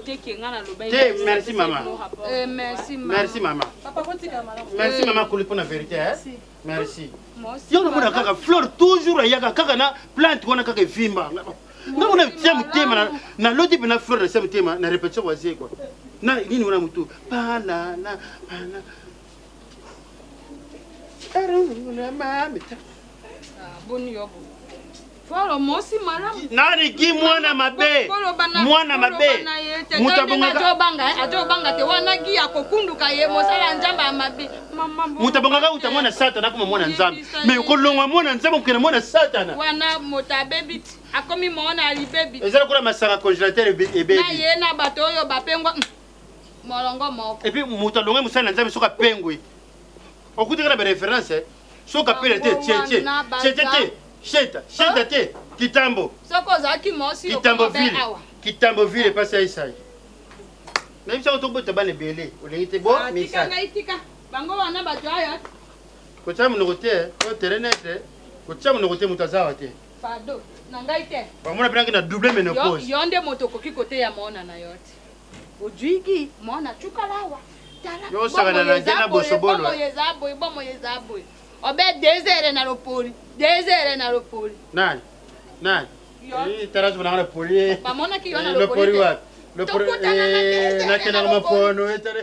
cents. Merci maman. Euh, merci maman. Merci maman. Papa botika mala. Merci maman pour la vérité hein. Merci. Yo na mona kaka Flore toujours ya kaka na plante wana kaka vimba. Non, on a fait un thème, na l'autre na Flore na thème, na répétition voici quoi. Na nini wana mutu. Pa la la pa la. Aruna mama. Ah, boni yobo. Falo mosi mala. Nani gi mwana mabe. Mwana mabe. Mutabonga ka banga, ajo banga te wana gi akokunduka ye mosala njamba mabe. Mama. Mutabonga ka utamwana satana kuma mwana nzambe. Me kolongwa mwana nzambe ukena mwana satana. Wana motabebit. Akomi mona ali baby. Ezala kula masanga congélateur et baby. Na yena bato oyo bapengwa. Molongo moko. Et puis mutalonga musala nzambe soka pengwe. Okutika na référence. Soka pele te tie tie. Tie tie. Cheta, cheta te, Kitambo. Soko zaki mosi Kitambo ville. Kitambo ville passe à Isaï. Même si on tombe te bane belé, on est bon, mais ça. Tika ngaitika. Bango wana bajaya. Ko tsamu nokote, ko terenete, ko tsamu nokote mutazawa te. Fado, nangaite. Ba mona prangi na double menopause. Yo yonde moto koki kote ya mona na yote. Ojuigi, mona chukalawa. Yo sagana na jana bosobolo. Bomo yezaboy, bomo yezaboy. Obe désert na lopoli, désert na lopoli. Nani? Nani? Eh, taras bana na poli. Ba mona ki yo na Le poli lopoli. wa. Le poli eh na kena ma pono etare.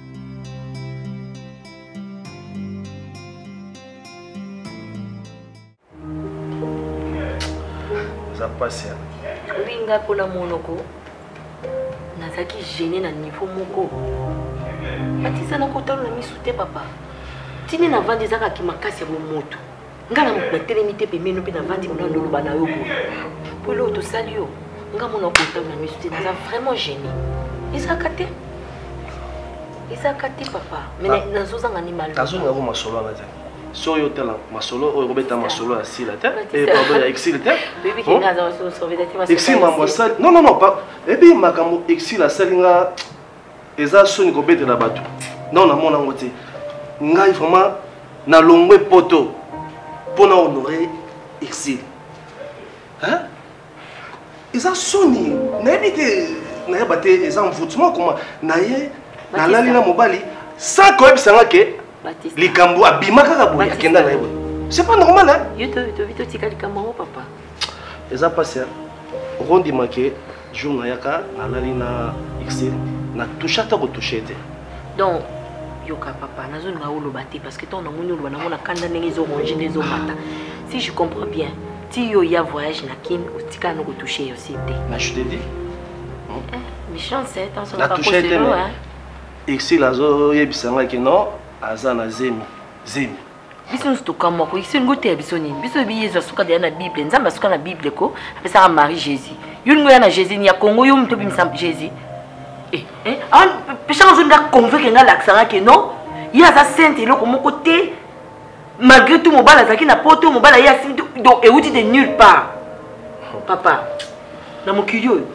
Ça passe. Olinga pona monoko. Nazaki gêné na niveau moko. Batisa na kotalo na misu te papa. Tini na vandi zaka ki makasi ya moto. Ngala mo telemi te pe meno pe na vandi mo ndolo bana yo ko. Polo to salio. Nga mo na kotalo na misu te na vraiment gêné. Ezaka te. Ezaka te papa. Mais na zoza ngani mal. Tazo ngako masolo na te. So yo tela masolo o robeta masolo asila te. Et pardon ya exil te. Bébé qui nga za so so vedati masolo. Exil mambo sali. Non non non pas. Et puis makambo exil asalinga eza soni ko betela bato. Non na mona ngote. Ngai vraiment na longwe poto pona honorer exil. Hein? Eza soni na ebite na yabate eza mvutumo comment na ye na lali na mobali sans ko ebisanga ke likambo abima kaka boye akenda na yebo. C'est pas normal hein? Yo to to vito tika likambo papa. Eza passé. Rondi maké jour na yaka na lali na exil na toucha ta ko toucher te. Donc yoka papa nazo nga oloba te parce que ton namoni oloba na mona kanda ndenge zo manger des mata. Si je comprends bien, ti yo ya voyage na Kim otika no ko toucher aussi te. Na je te dis. Méchant c'est attention na pas toucher te hein. Exil azo yebisanga ke non azana zemi zemi. Biso nstoka moko ici ngote ya biso nini biso biyezo suka de na Bible nzamba suka na Bible ko apesa Marie Jésus yungo ya na Jésus ni ya Congo yo mto bimisa Jésus eh eh an péchant zo nga convaincre nga l'accent que non il y a ça sainte eloko moko te malgré tout mobala zaki na poto mobala ya sim donc et outi de nulle part papa na mokili oyo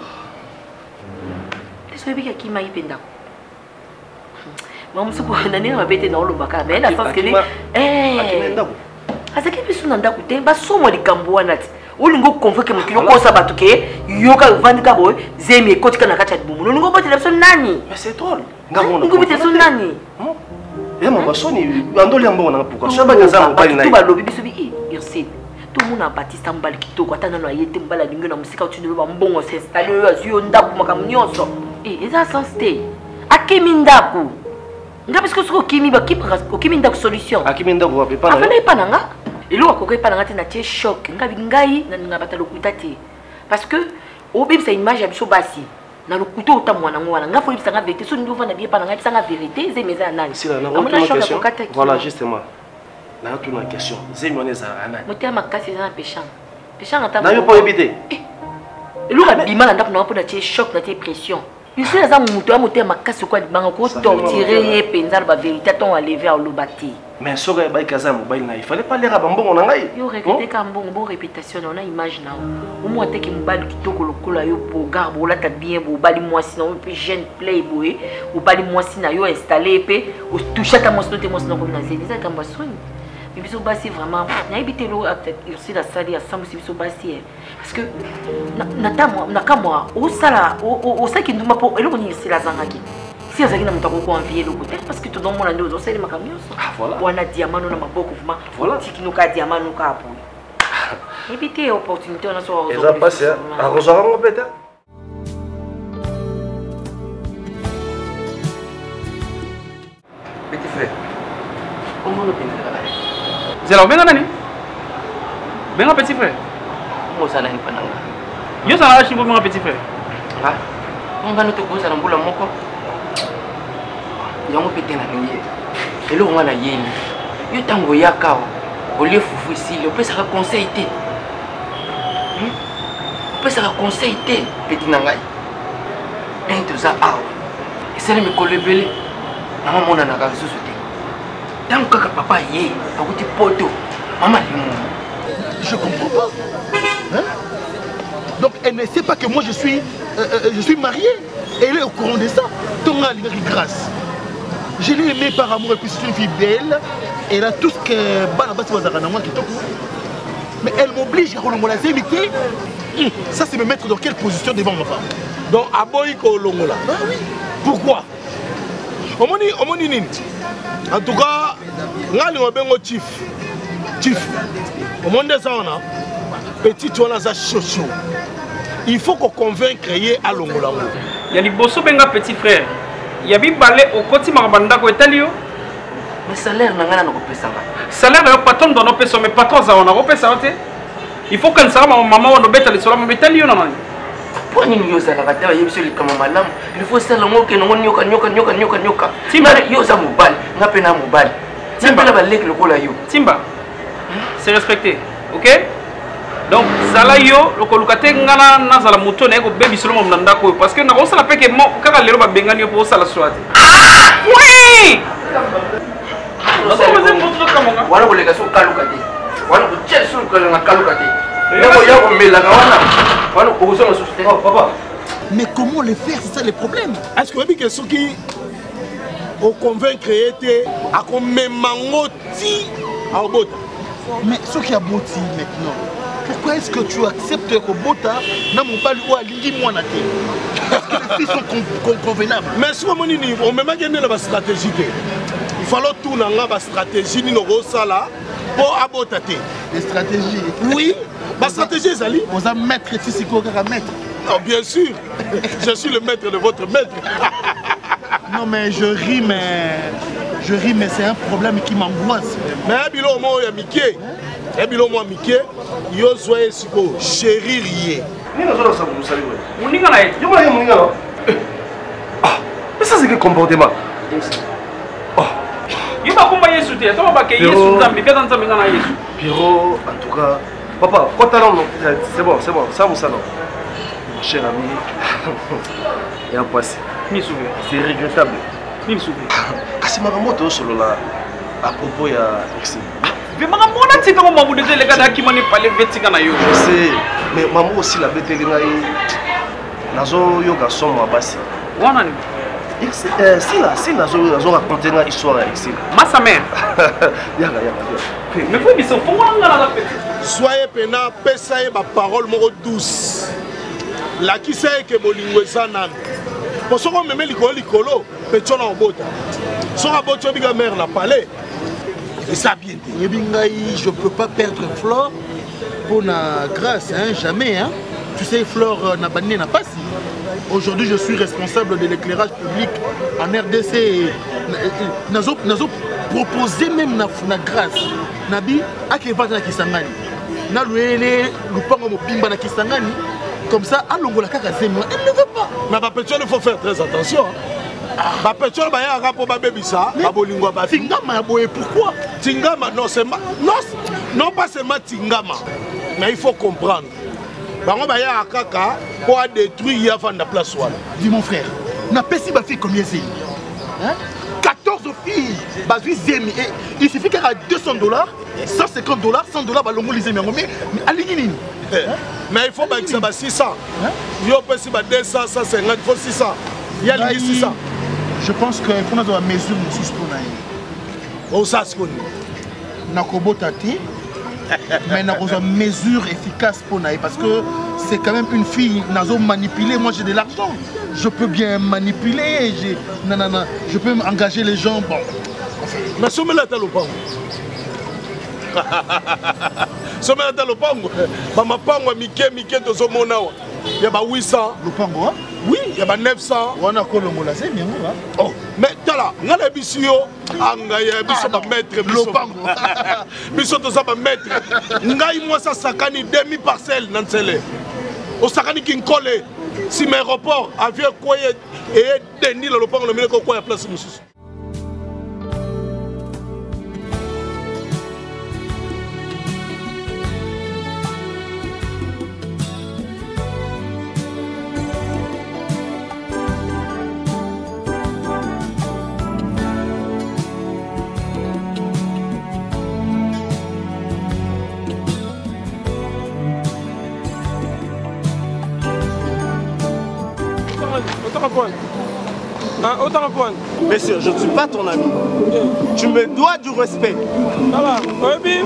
eso ebiki akima ipenda Maman se quoi n'année on bête dans le bac mais la sens que eh azaki biso na ndako te ba somo likambo wana ti olingo convoquer mokilo ko sa batuke yoka vandika boy zemi ekotika na kati ya bomu olingo batela biso nani mais c'est drôle ngabona ngo bitela biso nani eh mama soni andoli ambo na pourquoi so ba kaza mobali na to ba lobi biso bi irsi to mona Batista mbali kitoko atana no ayete mbala lingo na musika utuni ba mbongo s'installer azio ndako makam nyonso eh eza sens te akemi ndako nga parce que ce qui ba qui qui minda solution akiminda ko pe pas na afana ipana nga ilo akoko ipana nga te na tie choc nga bingai na nga batalo kutate parce que o bimsa image ya biso basi na lokuto utamwana ngwana nga fo bimsa nga vérité so ndo vana bi ipana nga bimsa nga vérité ze meza nani si la na question voilà justement na tout na question ze mone za ana motema kasi na péchant péchant ata na yo po ebité ilo ka bima na ndako na po na tie choc na tie pression. Il sait les amours, toi, monter ma casse quoi, bango ko torturer, penser la vérité, ton enlever au lobati. Mais so ga ba kaza mobile na il fallait pas les rabambongo na ngai. Yo répéter comme bon bon réputation, on a image na. Au moins te ki mbali kitoko lokola yo po garbo la ta bien bo bali moi sinon pe jeune playboy, ou bali moi sinon yo installé pe, ou toucher ta monstre te monstre comme na zeli, ça comme basoni. Mais biso basi vraiment, na habité lo aussi la salle à sambu biso basi parce que na ta moi na ka moi au sala au ça qui nous m'a pour eloko ni c'est la zangaki. Si azaki na mutako ko envier le côté parce que tout dans mon ando zo sele makamioso. Ah voilà. Wana diamant na maboko vraiment. Voilà. Tiki no ka diamant no ka apu. Éviter opportunité on a so. Et ça passe à Rosario mon pète. Petit frère. Comment le pénétrer? C'est là, benga nani? Benga petit frère. Moi ça n'a pas nanga. Yo ça va chimbo benga petit frère. Ah. On va nous te poser dans boula moko. Yango pété na ngi. Elo nga na yeni. Yo tango yaka o lieu fufu ici, le peut ça conseil té. Hmm? Peut ça conseil té petit nanga. Un tout ça ah. Et c'est le me coller belé. Maman mona na ka susu té. Tant que papa y est, à côté poto, maman je comprends pas. Hein? Donc elle ne sait pas que moi je suis, euh, euh, je suis marié. Et elle est au courant de ça. Tonga Ligari grâce. Je l'ai aimée par amour et puis c'est une fille belle. Elle a tout ce que Banabas Wazaranawa qui toque. Mais elle m'oblige à Rolongola Zémité. Ça c'est me mettre dans quelle position devant ma femme? Donc à Boïko Longola. Ah oui. Pourquoi? Omoni omoni nini? En tout cas, ngali ngobengo chief. Chief. Au monde ça on a petit on a ça chocho. Il faut qu'on convainque créer à Longolango. Il y a les bosso benga petit frère. Il y a bi balé au côté marabanda ko etalio. Mais salaire nangana na ko pesa nga. Salaire le patron dans nos peso mais patron ça on a ko pesa te. Il faut que ça maman on beta les sola mais etalio na nani. Pour nini yo ça la kata yo biso likama malamu. Il faut ça longo ke nongo nyoka nyoka nyoka nyoka nyoka. Timba yo za mobile, nga pena mobile. Timba la balek le kola yo. Timba. C'est respecté. OK? Donc zala yo lokolukate ngana na zala moto na ko bebi solo mo ndako parce que na ko sala peke mo kaka lelo ba bengani po sala swati. Oui! Wana ko lega so kalukate. Wana ko tshel so ko na kalukate. Yako yako mela wana. Wana ko so na société. Oh papa. Mais comment le faire? C'est ça le problème. Est-ce que vous avez que ceux qui au convaincre était à qu'on memangoti à Obota? Mais ce qui a boti maintenant, pourquoi est-ce que tu acceptes que Bota n'a pas le droit à l'indi moi na té? Parce que les filles sont convenables. Mais si on on me met la stratégie, il faut tout dans la stratégie ni no sala pour Abota té. Les stratégies. Oui, la stratégie Zali. Vous avez maître ici c'est quoi qu'à maître? Non, bien sûr. Je suis le maître de votre maître. Non mais je ris mais je ris mais c'est un problème qui m'angoisse. Mais bilo mo ya Mickey. Et bilo mo Mickey, yo zoé siko chéri rier. Ni na zola sabu musali we. Muninga na yetu. Yo ba muninga no. Ah, mais ça c'est quel comportement? Oh. Yo ba komba Yesu te, to ba ke Yesu nzambi, ke nzambi ngana Yesu. Piro, en tout cas, papa, quand t'as non, c'est bon, c'est bon, ça vous ça non. Mon cher ami, il y a un passé. C'est regrettable. Kasi Magamoto solo là à propos il y a Excel. Mais Magamoto tu comme maman de les gars qui m'ont parlé vetinga na yo. Je sais, mais maman aussi la bête linga yi nazo yo garçon moi basi. Wana ni. Euh si là, si nazo nazo raconter une histoire avec Excel. Ma sa mère. Yaga yaga. Mais vous ils sont font nga la petite. Soyez pena pesaye ba parole moko douce. La qui sait que bolingo sana. Pour ce qu'on me met l'école, l'écolo, petit on a bota. Son rabot, tu as bien mère la palais. Et ça bien dit. Je peux pas perdre Flore pour la grâce, hein, jamais. Hein. Tu sais, Flore n'a pas n'a pas si. Aujourd'hui, je suis responsable de l'éclairage public en R D C. Nazo, nazo proposé même na grâce. Nabi, à qui va na Kisangani. Na luele, lupango mopimba na Kisangani. Comme ça, à Longola Kakazemo, elle ne veut pas. Mais il faut faire très attention. Ma petite fille a un rapport avec ça. Tingama, pourquoi? Tingama, non, c'est non, non pas seulement Tingama, mais il faut comprendre. Bango baya akaka pour détruire avant la place wala. Dis mon frère, n'a pas si ma fille combien c'est? Hein? quatorze filles, bazui zemi et il suffit qu'elle a deux cents dollars, cent cinquante dollars, cent dollars balongo les zemi mais aligini. Mais il faut que ça soit six cents. Il faut que ça soit deux cents, cent cinquante, il faut six cents. Il y a les six cents. Je pense qu'il faut que nous ayons mesure aussi pour nous. On sait ce qu'on est. Nakobotati. Mais nous avons une mesure efficace pour nous. Parce que c'est quand même une fille, nous avons manipulé. Moi j'ai de l'argent. Je peux bien manipuler. Non, non, non. Je peux engager les gens. Bon. Mais si on met la tête au pango. Si on met la tête au pango. Maman pango, Mickey, Mickey, de ce monde. Il y a huit cents. Le pango? Oui, il y a neuf cents. On a quoi le mot là? C'est bien. Oh, mais tu là, on a les bisio. Angaye, biso ba maître, biso. Biso to sa ba maître. Ngai moi ça sakani demi parcelle dans celle. Au sakani qui colle. Si mes aéroport avion quoi et Denis le pango le mille quoi à place monsieur. Monsieur, je ne suis pas ton ami. Tu me dois du respect. Ça va, oui.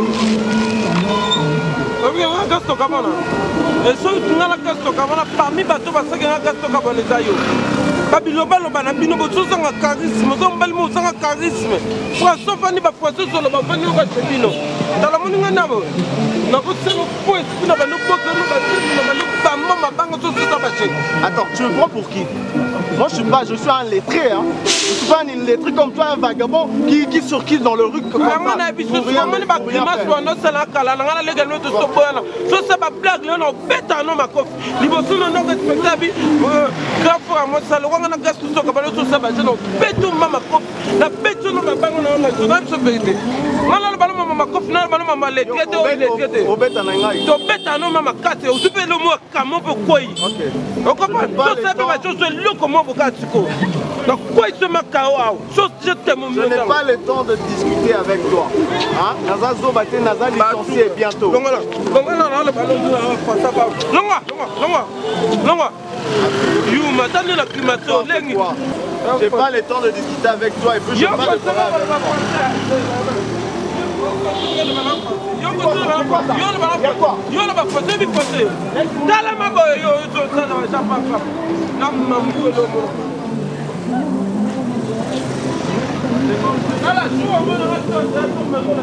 Oui, on a gasto kabana. Et ceux qui ont la gasto kabana, parmi bateaux, parce qu'il y a gasto kabana. babiloba loba na bino bozozanga charisme ozombali mo ozanga charisme François Fani ba François solo ba Fani oka bino tala moninga nabo nakosema po esprit na bano boka no ba na bano ba mama banga sososa ba che. Attends, tu me prends pour qui? Moi je suis pas, je suis un lettré hein. Je suis pas un illettré comme toi, un vagabond qui qui circule dans le rue comme ça. On a vu ce soir on ba grimace wa no sala kala na ngala lega no to so boya so ça ba blague là on beta no makof liboso no no respecta bi grand frère moi ça le on a gas tout so ka ba so ça ba je no beto mama kof na beto no ba bango na na so na so vérité ngala le balo mama kof na balo mama le traité o le traité o beta na ngai to beta no mama kate o super le mo kamo po koi OK on comprend so ça ba so so lo comment bokatiko donc quoi il se makao so je t'aime. Je n'ai pas le temps de discuter avec toi hein. Naza zo baté naza licencié bientôt. Non non non non le ballon de ça va non moi non moi non moi you m'attendez la climatisation lengi. J'ai pas le temps de discuter avec toi et puis je parle de toi avec toi. Yo le ba poser bi poser. Dala ma boy yo yo ça na ça pas pas. Na mambo lo mo. Dala suo mo na ça ça mo.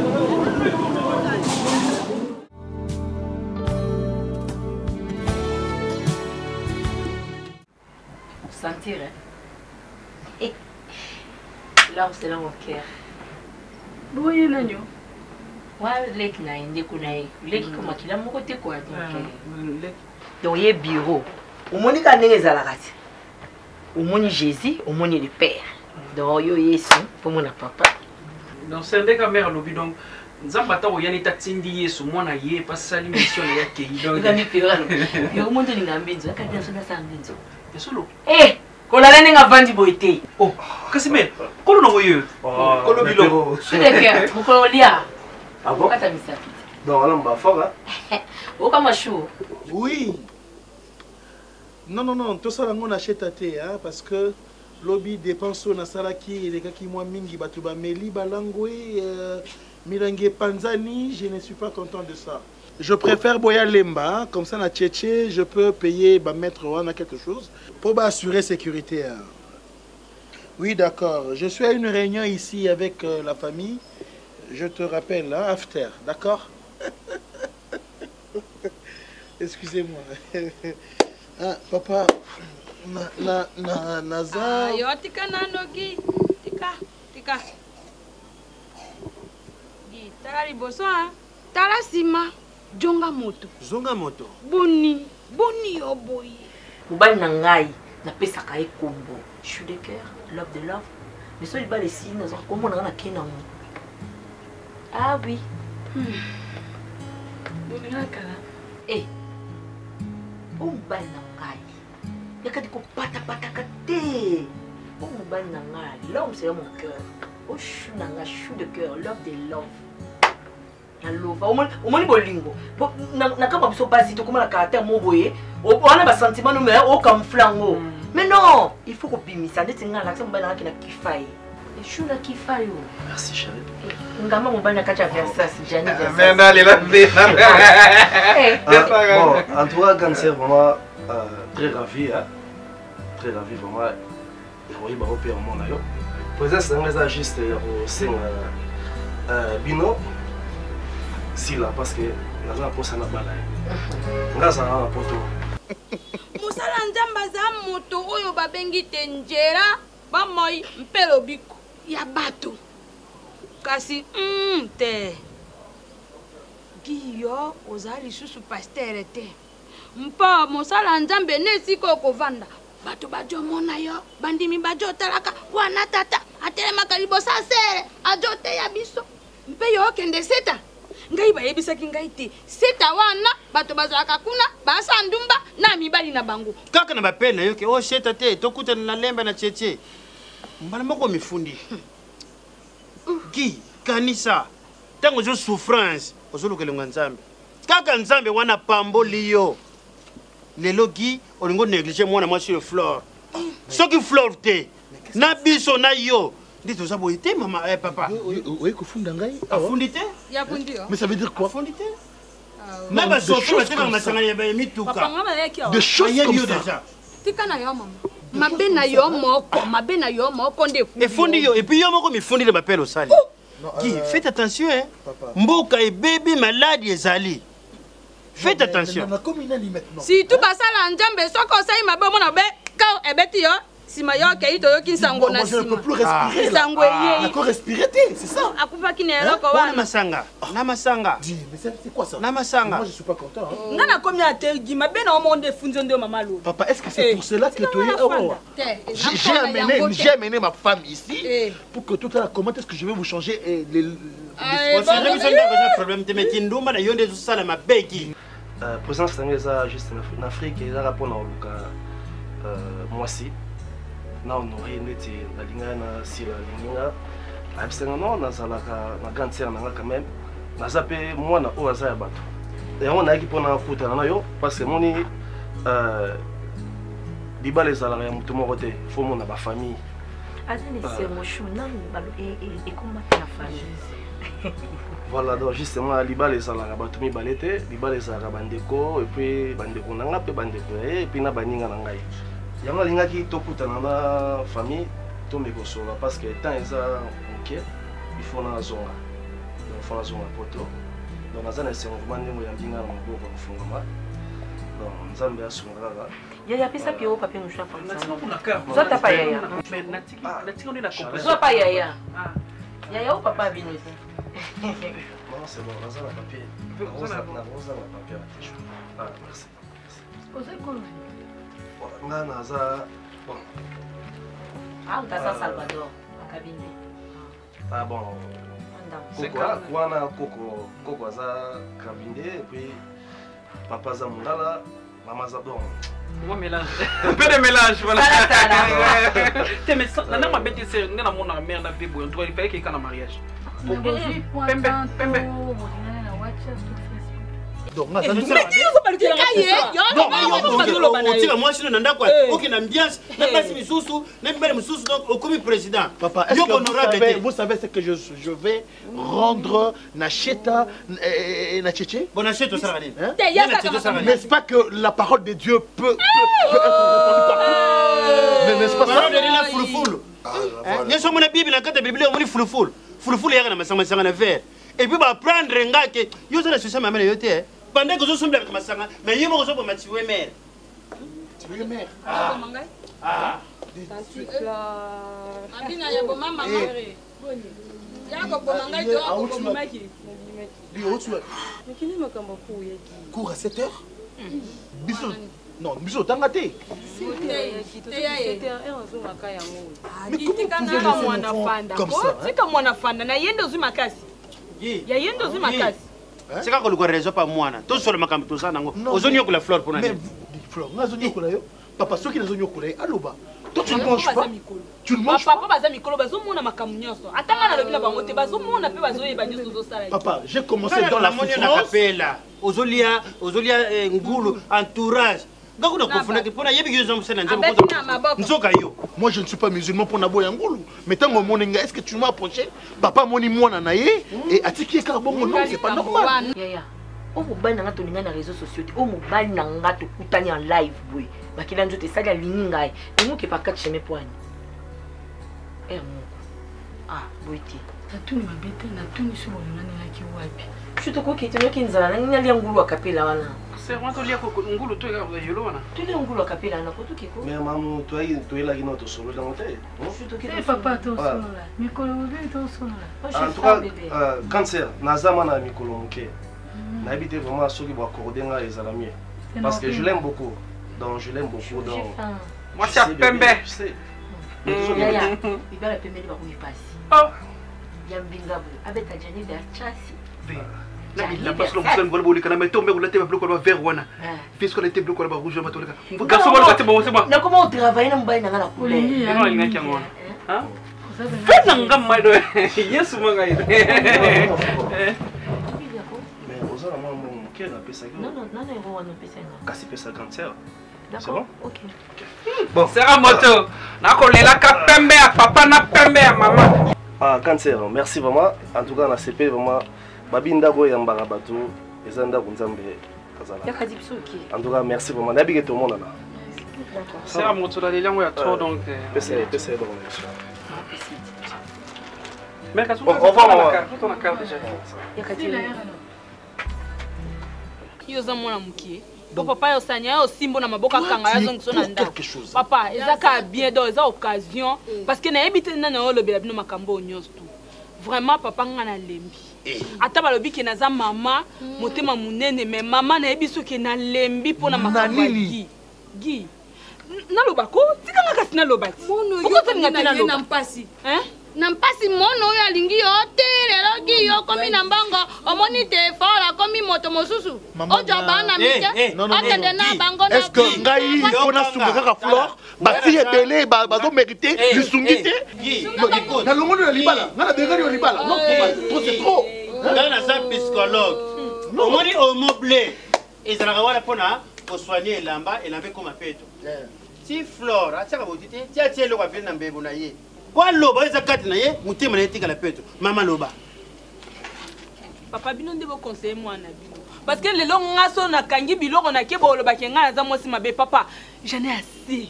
Sentir hein. Là c'est là mon cœur. Boye nanyo. Ouais, lek na inde kunai. Lek comme kila moko te quoi donc. Donc il bureau. Au moni ka ndenge za la kati. Au moni Jésus, au moni le Père. Donc yo Yesu pour mon papa. Donc c'est des caméras lobby donc nzamba ta oyani tatindi Yesu mwana ye pasali mission ya kei donc. Ngami pira. Yo monte ni ngambinzo, akadi sona sa ngambinzo. Yesolo. Eh, kolala nenga vandi boite. Oh, kasime. Kolo no yo. Kolo biloko. Sudeke, mukolo lia. Ah bon? Donc on va faire oui. Non, non, non, tout ça on achète à thé, hein, parce que lobby dépense na salaki les gars qui moi mingi batuba meli balangwe milangue panzani, je ne suis pas content de ça. Je préfère boya lemba, comme ça na tchétché, je peux payer ba mettre on a quelque chose pour assurer sécurité. Hein. Oui, d'accord. Je suis à une réunion ici avec euh, la famille. Je te rappelle, hein, after, d'accord? Excusez-moi. Ah, papa, na, na, na, naza... Ah, yo, tika nanogi. Tika, tika. Gi, tala liboso, hein? Tala sima. Jonga moto. Zonga moto? Boni. Boni yo boy. Mubali na ngai, na pesa kae kombo. Chou de cœur, love de love. Mais so liba les signes, nazo kombo na na kena mo. Ah oui. Hmm. Eh. Oh mubali na ngai. Yaka diko pata pata kate. Oh mubali na ngai. L'homme c'est mon cœur. Oh chou na ngai, chou de cœur, love de love. Na love. Au moins bolingo. Na kama biso basi to koma na caractère mo boye. O on a ba sentiment no mais o kamflango. Mais non, il faut que bimisa ndeti nga la mubali na kina kifai. Et chou na kifai yo. Merci chérie. Ngama mubali na kacha Versace, Jani Versace. Mais allez là. Bon, en tout cas, cancer vraiment euh, très ravi hein. Très ravi vraiment. Oui, bah au pire mon là yo. Peut-être c'est un juste au sein euh bino si là parce que naza posa na bala. Ngaza na poto. Musala nzamba za moto oyo babengi tenjera ba moi mpelo biko ya bato. Kasi mm te. Giyo ozali susu pasteur te. Mpa musala nzambe nesiko kovanda. Bato bajo mona yo, bandimi bajo talaka, wana tata, atelema kalibo sasere, ajote ya biso. Mpe yo kende seta. Ngai ba yebisa ki ngai te. Seta wana bato bazaka kuna, basa ndumba na mibali na bango. Kaka na bapena yo ke o seta te, tokuta na lemba na cheche. Mbala moko mifundi. Gi kanisa. Tango jo souffrance, ozolukele nzambe. Kaka nzambe wana pambo liyo. Lelo gi olingo négliger mwana mwasi yo flore. Soki flore te. Na biso na yo. Ndito za boyite mama eh papa. Oui, kufunda ngai. Afundi te? Ya fundi yo. Mais ça veut dire quoi? Afundi te? Na ba sofi ba te na masanga ya ba mituka. Papa ngama yaki yo. Des choses comme ça. Tika na yo mama. mabe na yo moko mabe na yo moko nde efundi yo et puis yo moko mifundile bapele osali Guy, faites attention hein mboka ebebi maladi ezali faites attention si tu basala nzambe soko osali mabe omona be ka ebeti yo sima yo okei toyoki nsango na sima nsango eyei c'est ça akufaki na eloko wana masanga na masanga c'est quoi ça na masanga moi je suis pas content nga na komi ate Guy mabe na omo nde funzo nde mama lo papa est-ce que c'est pour cela que tu es j'ai amené j'ai amené ma femme ici pour que tout à l'heure comment est-ce que je vais vous changer les problème te meti ndumba na yo nde sala mabeki présence tanga eza juste en Afrique eza rapona oluka moi si na honoré neti balinga na sila linga abisenga no nazalaka na grande sœur nanga quand même naza pe mwana oyo aza ya bato yango nayaki mpona kutana na yo parce que moni libala ezalaka ya motu moko te fo mona bafamille voilà donc justement libala ezalaka bato mibale te libala ezalaka bandeko epuis bandeko nanga mpe bandeko ya ye epuis na baninga na ngai yango alingaki tokutana na famille tomekosola parce que temps eza moke il faut nazonga il faut nazonga poto donc naza na esengo ndenge ya mbinga na maboko mfungama donc nzambe asunga kaka yaya pesa pio papier mouchoir comme ça zota pa yaya natika ndi na compresse zota pa yaya yaya ou papa vino ici non c'est bon naza na papier naza na papier ah merci osai kono nga naza bon ah utaza Salvador akabinde ah bon koko wana koko koko aza kabinde et puis papa aza mundala mama aza bon moi mélange un peu de mélange voilà te mais ça nana mabete c'est ngana mona mère na bebo on doit il fallait qu'il y ait un mariage pembe pembe donc moi ça nous sert non moi je n'en quoi aucune ambiance na basi misusu na mbele misusu donc au commis président papa est-ce que vous savez, vous savez ce que je je vais rendre Nacheta et Nachete bon Nacheta ça va dire n'est-ce pas que la parole de Dieu peut peut être répandue n'est-ce pas ça la fulful ne sommes na bible na kata bible on dit fulful fulful ya na masanga masanga na ver et puis va prendre ngake yo ça la susa mama yo te pendant que je suis avec masanga mais yemo ko so ko matiwe mère tu es mère ah ah abina ya bo mama mare ya ko bo mangai to ko bo maki lui au tu lakini makamba ku yaki cours à sept heures biso non biso tanga te comme ça tika mwana fanda na yendo zuma makasi ya yendo zuma makasi c'est quand le raison pas mwana to sur le makambo to ça nango ozonyo ko la fleur pour na mais fleur ngazonyo ko la yo papa soki nazonyo ko la aloba toi tu ne manges pas tu ne manges pas papa baza mikolo bazomona makamu nyonso atanga na lobi na bango te bazomona pe bazoyeba nyonso zosala papa j'ai commencé dans la souffrance ozolia ozolia ngulu entourage ngakuna kufuna kipona yebi kizo msena nzambo nzoka yo moi je ne suis pas musulman pour naboya ngulu mais tango moninga est-ce que tu m'as approché papa moni mwana na ye et atiki karbongo non c'est pas normal yaya o mobali nanga tolinga na réseaux sociaux te o mobali nanga tokutani en live boy bakila nzoto esali alingi ngai emuke pa quatre chemin poani eh moko ah boy te natuni mabete natuni so bolingani yaki wapi chuto ko kete yoki nzala nani nali ngulu akapela wana c'est moi to lia ko ngulu to ya yolo wana to lia ngulu akapela na ko to kiko mais mamu to ai to ela kino to solo dans hotel chuto ke papa to solo la mikolo bebe to solo la en tout cas cancer nazama na mikolo muke na habité vraiment soki bo accorder nga ezala mieux parce que je l'aime beaucoup donc je l'aime beaucoup donc moi c'est pembe c'est yaya ibala pembe ba ko passe oh yambingabu abeta jani da chasi na ila parce que vous voulez voler kana mais tomber ou la tête bloquer le vert wana fils qu'on était bloquer le rouge ma toleka garçon wala c'est bon c'est bon na comment on travaille na mbali na ngana kule non il ngaki ngona hein fais ngam mai do yesu manga ide mais ozala moi mon cœur a pesa non non non non wana pesa nga kasi pesa cancer c'est bon OK bon c'est à moto na ko lela ka pembe ya papa na pembe ya maman ah cancer merci vraiment en tout cas na C P vraiment babinda ko yambaka bato ezanda kunzambe kazala ya kazi bisoki en tout cas merci vraiment nabike tout le monde là C'est la moto là, les langues, il y a trop donc. P C bon. Mais quand on va voir. Quand on a carte déjà. Yo za mwana mukie. Po papa yo sanya yo simbo na maboka kanga ya zongiso na nda. Papa, ezaka bien do eza occasion parce que na ebite na na yo lobela bino makambo nyos tu. Vraiment papa nga na lembi. Ata balobi ke naza mama, motema munene mais mama na ebiso ke na lembi pona makambo gi. Gi. Na lobako, tika nga kasi na lobati. Mono yo na na mpasi. Hein? Nampasi mono oyo alingi yo te lelo gi yo komi na mbango omoni telefone akomi moto mosusu ojo bana mike akende na bango na est-ce que ngai mpona sunga kaka flore bafille ebele bazomérite lisungi te na longono ya libala nga na bengani ya libala non trop c'est trop ngai naza psychologue omoni omoble ezalaka wana mpona kosoigne elamba elamba ekoma peto ti flore atiaka boti te ti atie eloko aveli na mbebo na ye Kwa loba eza kati na ye mutema na etika la peto mama loba papa bino ndebo conseiller moi na bino parce que lelo ngaso na kangi biloko na kebo loba ke ngana za mosi mabe papa j'en ai assez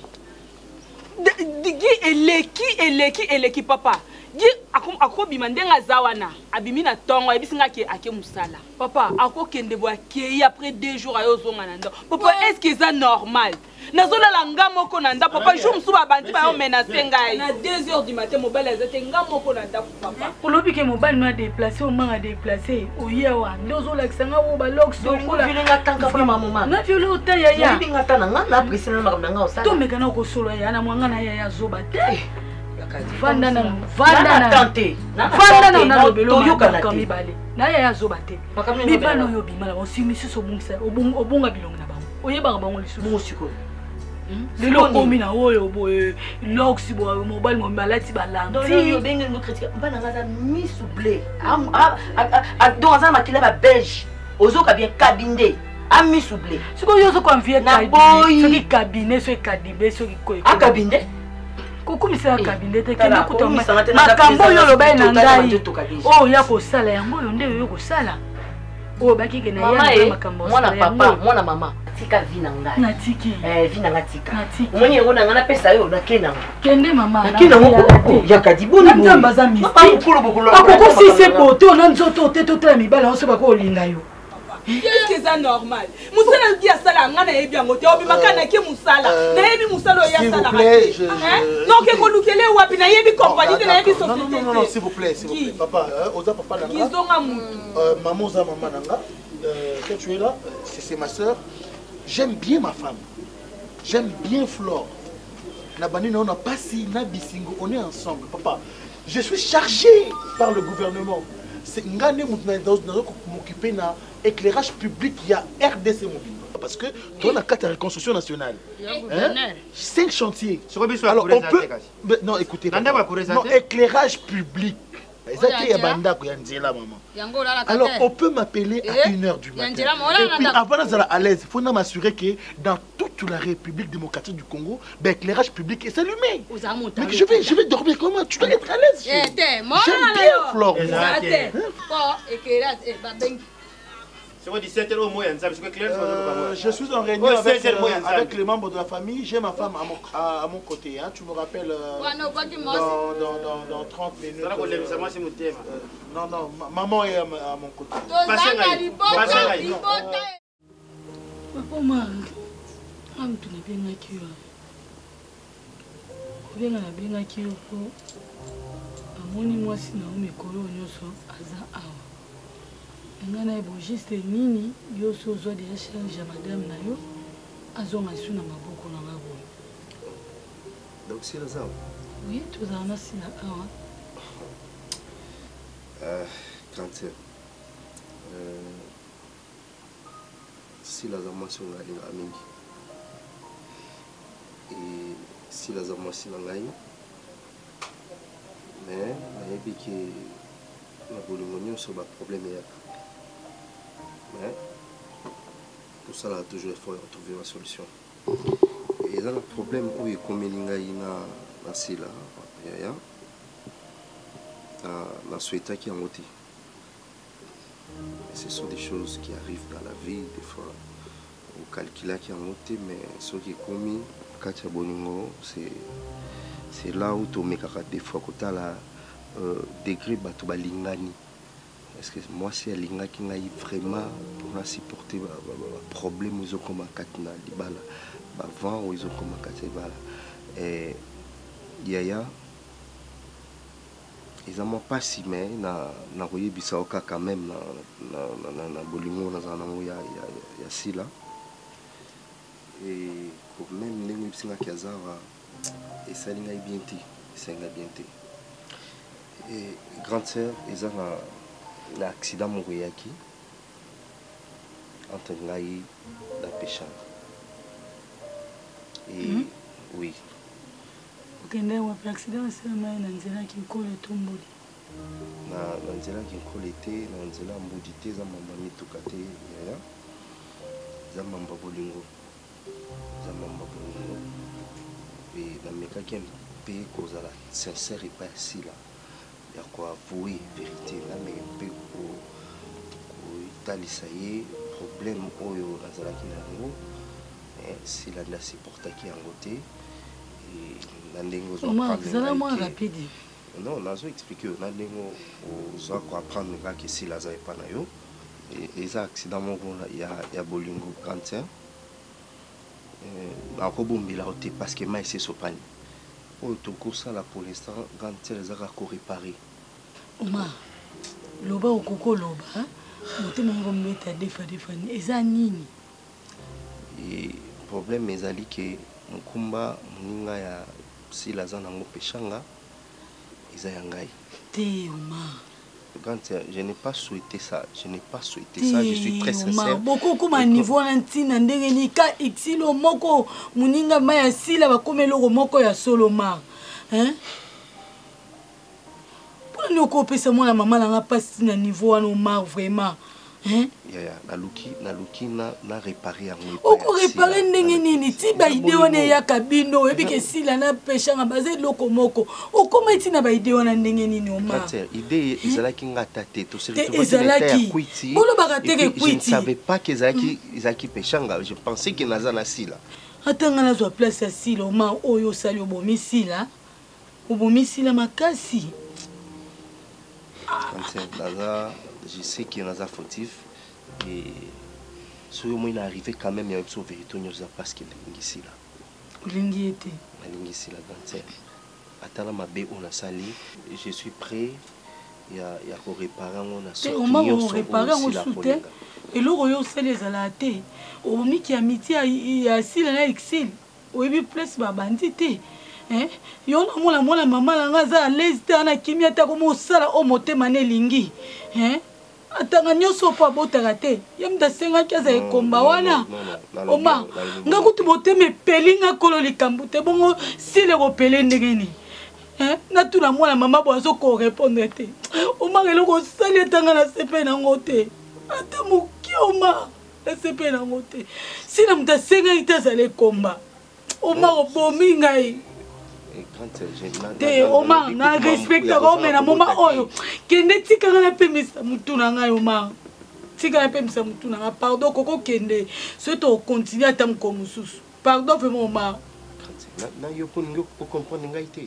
digi eleki eleki eleki papa gi akom akobima ndenga zawana abimi na tongo ebisinga ke ake musala papa akokende bo akei après deux jours ayo zonga na ndo papa est-ce que c'est normal nazola la ngamo ko nanda papa jour musuba bandi ba yo menacer ngai na deux heures du matin mobile ezete ngamo ko nanda papa kolobi ke mobile no déplacer o manga déplacer o yewa ndozola kisanga wo ba lock so ko la vilinga tanka pa mama na violo ta ya ya vilinga tananga na pression na makamanga osala to mekana ko solo ya na mwanga na ya ya zoba te vanda na vanda na tante vanda na na lobelo yoka mibale na ya ya zoba te mibalo yo bimala o simisi so bungisa obunga bilongo na bango oyeba bango lisu musiko lelo komi na oyo boye lox bo mobile mo malati balanti yo bengi ngo critique bana ngaza misoublé a donc ça makila ba beige ozoka bien kabinde a misoublé siko yo zo convier na boy soki cabinet so kadibe soki koy a kabinde kokumisa kabinde te kende kuta makambo yo lobai na ngai oh ya kosala yango yo nde yo kosala oh baki ke na ya makambo mwana papa mwana mama tika vina ngai na tiki eh vina ngatika mwenye ngo na ngana pesa yo na kena kende mama na kena ngo ya kadiboni bo nzamba za mistake akoko si se poto na nzoto te to ta mibala on se ba ko olinga yo Qu'est-ce que c'est normal? Musala qui a sala ngana yebi yango te obi makana ke musala na yebi musala ya sala hein non ke ko lukele wapi na yebi compagnie de na yebi société non non non s'il vous plaît s'il vous plaît papa oza papa nanga kizonga mutu euh maman za maman nanga euh quand tu es là c'est ma sœur j'aime bien ma femme j'aime bien Flore na bani na on a pas si na bisingo on est ensemble papa je suis chargé par le gouvernement c'est ngane mutna dans m'occuper na éclairage public il y a R D C mobile parce que dans la carte de reconstruction nationale hein, cinq chantiers alors on peut non écoutez non éclairage public alors on peut m'appeler à une heure du matin et puis avant d'être à l'aise il faut m'assurer que dans toute la République démocratique du Congo l'éclairage public est allumé mais je vais je vais dormir comment tu dois être à l'aise j'aime bien Flore dix-sept heures au moins, euh, je suis en réunion avec, euh, avec les membres de la famille. J'ai ma femme à mon, à, à mon côté. Hein. Tu me rappelles euh, dans, dans, dans, dans trente minutes. Euh, non, non, ma, maman est à, à mon côté. ngana ebo juste nini yo so zo de charge ya madame na yo azonga su na maboko na ngabo donc c'est là ça oui tout ça na sina awa euh quand euh si la zamation nga linga mingi et si la zamation nga ngai mais na yebi ki na bolingo nyonso ba problème ya mais tout ça là toujours il faut trouver une solution et là le problème où il comme linga ina na sila ya ya na na souhaita qui en ôté ce sont des choses qui arrivent dans la vie des fois au calcul qui en ôté mais ce qui est commis kati ya bolingo c'est c'est là où tu mets des fois kota la euh, degré bato balingani. Est-ce que moi si alinga ki ngai vraiment pour supporter ba, ba, ba, ba problème ils ont comme katina libala ba vent ou ils ont comme katina et yaya ils ont pas si mais na na royer bisaoka quand même na na na na bolingo na zanango ya ya ya sila et quand même nengi bisinga kiazava et ça linga bien ti ça linga bien ti et grande sœur ils ont l'accident mouriyaki entre ngai la pécha et mm -hmm. oui okende wa accident sema na nzela kinkolo tomboli na na nzela kinkolo te na nzela mbudi te za mamba mituka te yaya za mamba bolingo za mamba bolingo et na mekaki mpe kozala sincère et pas si là ya quoi avouer vérité là mais mpe ko ko italisa ye problème oyo nazalaki nango eh si la na supportaki yango te et na ndenge ozo rapide non nazo expliquer na ndenge ozo comprendre que si la za pas na yo et ça accident moko ya ya bolingo cancer euh na ko bombila ote parce que mai c'est sopani oh tout ça là pour l'instant quand elle a encore réparé Oma loba okoko loba motema ngo meta defa defa eza nini et problème ezali que mukumba muninga ya si la zana ngo peshanga eza yangai te Oma quand je n'ai pas souhaité ça je n'ai pas souhaité ça je suis très sincère beaucoup comme niveau na ntina ndenge ni ka xilo moko muninga maya sila bakomelo moko ya soloma hein pour nous couper ça moi la maman n'a pas si na niveau à nos mar vraiment hein ya ya na luki na luki na na réparer en o ko réparer ndenge nini ti ba idée wana ya kabino et puis que si la na pêcher en base loko moko o comment ti na ba idée wana ndenge nini o mar idée ezalaki ngata te to c'est tout ezalaki bolo ba kateke kwiti je ne savais pas que ezalaki ezalaki pêchanga je pensais que naza na sila atanga na zo place ya sila o mar oyo sali obomi sila obomi sila makasi je sais qu'il y en a fautif et ce moment il est arrivé quand même il y a une vérité parce qu'il est ici là il était il est ici là dans attends ma bé on a sali je suis prêt il y a il y a pour réparer on a sorti on réparer on soutien et le royaume c'est les alaté au mi qui amitié il y a si là exil au bi place ba bandité hein yona mona mona maman la ngaza à l'aise na kimia ta comme sala o motema ne lingi hein atanga nyoso pa botaka te yamda senga kaza ekomba wana oma ngakuti motema pelinga kolo likambu te bongo sile ko pele ndengeni hein na tuna mwana mama bozo ko répondre te oma ngelo ko sali tanga na sepe na ngote ata muki oma na sepe na ngote sila mta senga itazale komba oma obomi ngai te Oma na respecte Oma na moma oyo kende tika na pemisa mutu na ngai Oma tika na pemisa mutu na pardon koko kende ce to continue à tam comme mususu pardon vraiment Oma na na yo pour ngo pour comprendre ngai te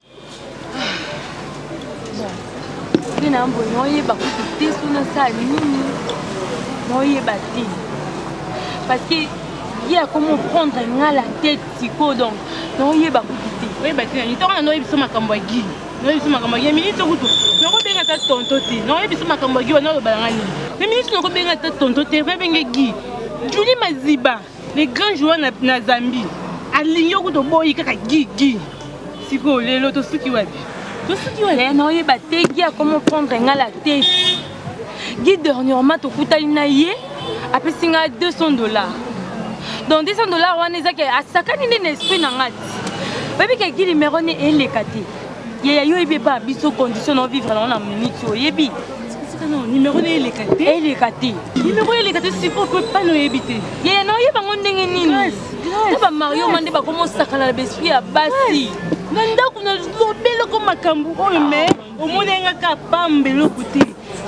ni na mbo noye ba ku te suna sa nini noye ba te parce que il y a comment prendre la tête psycho donc noye ba ku oui, bah, tu as dit, on a eu ma cambagi. On a eu ma cambagi. Mais il te coûte. On a bien ta tonton. On a eu ma cambagi. On a eu balangani. Mais il te bien ta tonton. Tu vas bien Guy. Julie Maziba, les grands joueurs na Zambie. Aligné au boy kaka Guy Guy. Si vous les lotos qui web. Tout ce qui web. Non, il va te Guy comment prendre la tête. Guy dernièrement tu coûte inaye. Après singa deux cents dollars. Donc deux cents dollars on est à sakani n'esprit n'angati. Baby que qui numéro né est les caté. Ya yo ebe pas biso condition de vivre dans la minute yebi. C'est non numéro né les caté. Et les caté. Numéro les caté si faut pas nous éviter. Ya non yeba ngondenge nini. Tu ba Mario mande ba comment sakala bespi ya basi. Nanda kuna lobelo ko makambu oyo mais au monde nga ka pambe lokuti.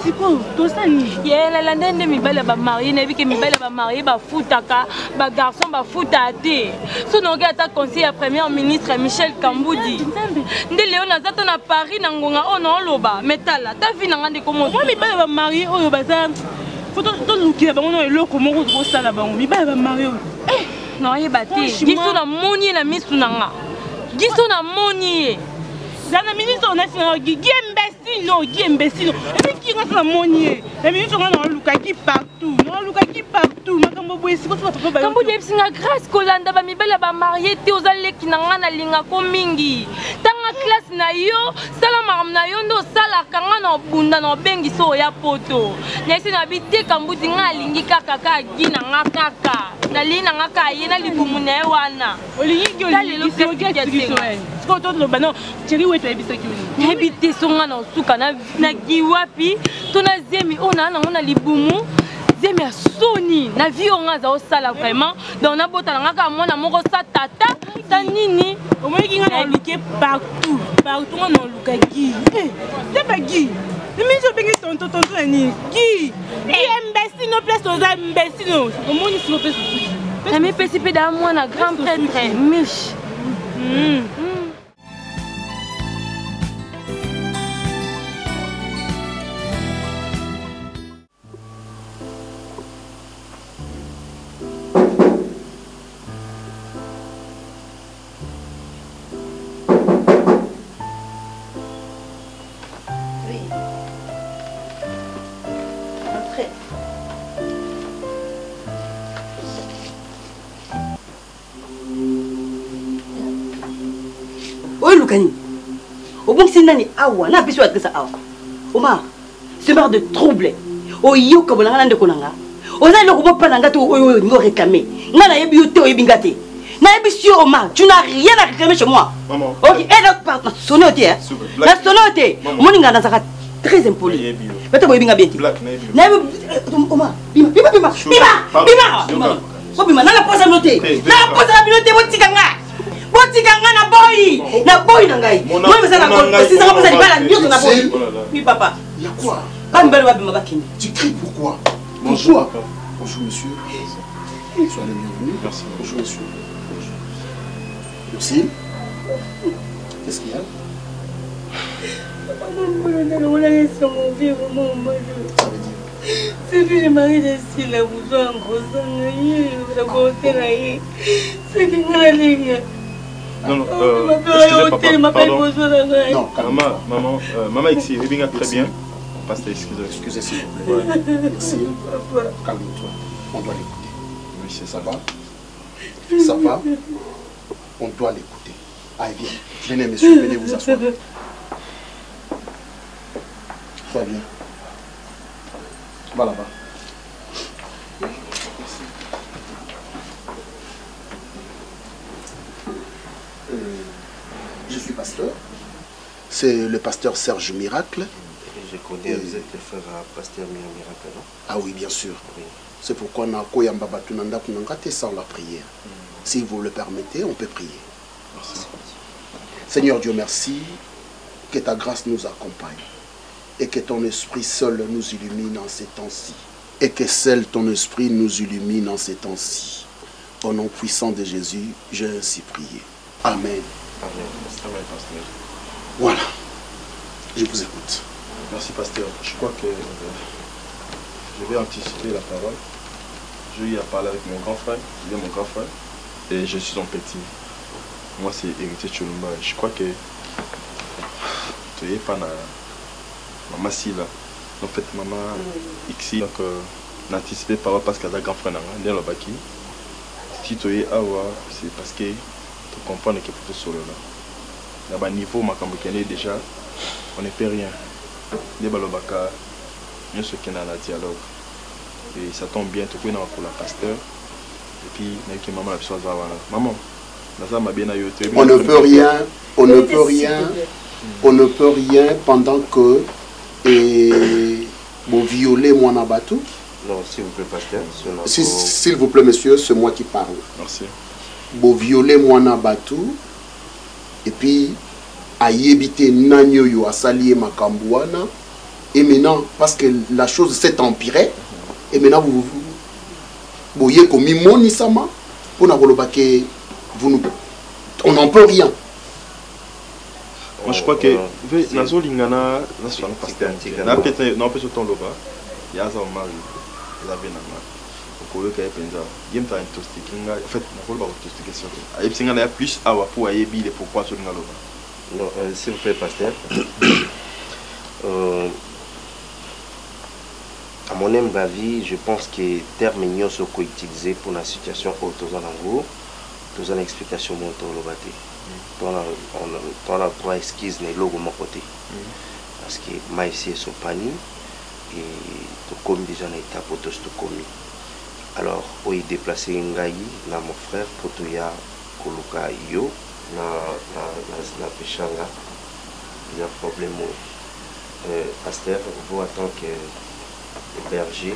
siko tosani ye la lande nde mibale ba marié na bike mibale ba marié ba futaka ba garçon ba futa te so no ga ta conseiller ya premier ministre Michel Kamboudi nde leo na zato na Paris na ngonga ono loba metala ta vi na ngande komo moi mibale ba marié oyo baza foto to lukira bango no eloko moko ko sala bango mibale ba marié eh no ye bati giso na moni na misu na nga giso na moni Zana ministre on a fait Guy imbécile non Guy imbécile et puis qui reste la monier les ministres on a Lukaki partout non Lukaki partout makambo boye siko siko papa kambo de singa grâce kolanda ba mibala ba marié te ozale kinanga na linga ko mingi tanga classe na yo sala maram na yo ndo sala kanga na bunda na bengi so ya poto nyesi na bite kambuti nga lingi kaka ka gina nga kaka na lina nga ka yena libumu na wana olingi olingi so geti so ko to lo bano cheri wetu ebisa kiuni ebite songa na suka na na giwapi to na zemi ona na ngona libumu zemi a soni na vie onga za osala vraiment donc na bota nga ka mona moko sa tata ta nini au moins ki nga na luke partout partout nga na lukaki eh te ba gi le ministre bengi tonto tonto ni gi gi imbécile no place aux imbéciles no au moins ni s'il place na me pesi pe da moi na grand prêtre miche mm. Au bon c'est nani awa na biso adresse awa Oma ce genre de trouble o yo ko bolanga nde konanga o za loko mopa nanga to oyo ngo réclamer nga na yebi yote o yebi ngate na yebi si Oma tu n'as rien à réclamer chez moi maman OK et l'autre part na sonner oté hein na sonner oté moninga na zaka très impoli peut-être yebi nga bien ti na yebi Oma bima bima bima bima bima ko bima na la pose noté na la pose la binoté botika nga botikanga na boy na boy na ngai moi mais ça na boy si ça va passer pas la nuit na boy oui papa il y a quoi pas mbele wa bima bakini tu cries pourquoi bonjour bonjour monsieur soyez le bienvenu merci bonjour monsieur merci qu'est-ce qu'il y a c'est que je marie de si la bouson gros sang la beauté là c'est que la ligne. Non, non, euh, excusez papa, pardon. Non, maman, maman, euh, maman ici, il vient très bien. Pasteur, excusez. Excusez s'il vous plaît. Ouais. Merci. Calme-toi. On doit l'écouter. Oui, c'est ça. Ça va? Ça va? On doit l'écouter. Allez, viens. Venez, monsieur, venez vous asseoir. Sois bien. Va là-bas. Je suis pasteur. C'est le pasteur Serge Miracle. Je connais, vous êtes le frère à pasteur Miracle, non? Ah oui, bien sûr. Oui. C'est pourquoi on a koyamba batunanda kunangate sans la prière. Mm. Si vous le permettez, on peut prier. Merci. Seigneur Dieu, merci que ta grâce nous accompagne et que ton esprit seul nous illumine en ces temps-ci. Et que seul ton esprit nous illumine en ces temps-ci. Au nom puissant de Jésus, j'ai ainsi prié. Amen. Amen. Amen, pasteur. Voilà. Je vous écoute. Merci, pasteur. Je crois que euh, je vais anticiper la parole. Je vais y parler avec mon grand frère. Il est mon grand frère. Et je suis son petit. Moi, c'est héritier Chulumba. Je crois que tu es pas maman si là. En fait, maman ici. Donc, euh, anticiper la parole parce qu'elle a un grand frère. Dans le baki. Si tu es awa, c'est parce que tu comprends que tu es sur le là. Dans le niveau, déjà, on ne peut rien. Des balobaka, bien sûr qu'il y a un dialogue. Et ça tombe bien, tu connais pour la pasteur. Et puis, maman la chose maman, on ne peut rien, on ne peut rien, on ne peut rien pendant que et vous violez mon abatou. Non, s'il vous plaît, pasteur. S'il vous plaît, monsieur, c'est moi qui parle. Merci. Vous violez mon abatou. Et puis, à yébité nanyo yo asalié makambouana. Et maintenant, parce que la chose s'est empirée, et maintenant vous voyez comme Mimoni Sama, pour que vous nous, on n'en peut rien. Moi je crois que Nazo Lingana, Nazo Pasteur, n'a peut-être non peut se tomber là-bas. Il y a un mari, il avait un mari. Au lieu qu'il y ait penza, il y a un toasté qui en fait, on va pas toaster question. Il y a un plus à pour aller bien pourquoi sur Lingala. Non, s'il vous plaît, Pasteur. À mon humble avis, je pense que les termes ignorent sont utilisés pour la situation où tous en gros, tous en explication de mon bâti. On a trois esquisses de logo de mon côté. Parce que moi ici est sur pani et tout comme déjà dans l'état pour tous tout commis. Alors, où il déplacé un gars, là mon frère, pour tout y a Koluka yo, na na na péchanga, il y a problème. Pasteur, vous en tant que berger,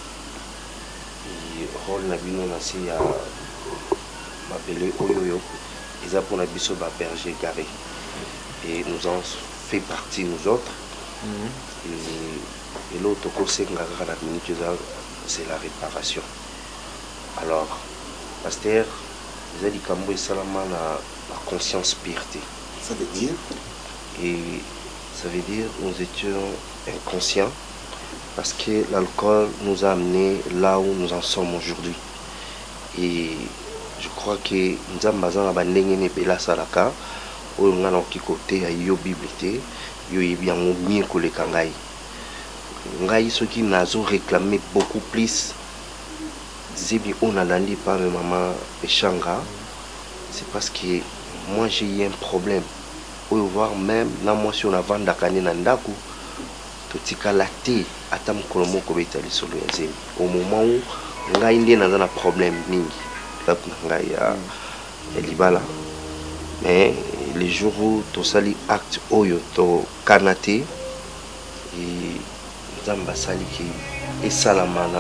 le rôle na bino na si ya m'appeler Oyoyo, ils ont pour la biso ba berger garé et nous en fait partie nous autres. Mm-hmm. Et, et l'autre côté c'est la réparation. Alors, Pasteur, ils ont dit qu'Ambo est seulement la, la conscience pureté. Ça veut dire? Et ça veut dire nous étions inconscients. Parce que l'alcool nous a amenés là où nous en sommes aujourd'hui. Et je crois que nous avons besoin de faire des choses salaka, où nous avons côté à yo biblité, yo bien mieux que les kangai. Ngai ceux qui nous ont réclamé beaucoup plus, disaient bien on a landé par le maman Echanga, c'est parce que moi j'ai eu un problème. Ou voir même là moi si on a vendu à Kane Nandaku. Tika laté atam kolomo ko betali solo ya zemi au moment où ngai ndé na na problème mingi pap ngai ya libala mais les jours où to sali acte oyo to kanaté et nzamba sali ki et salamana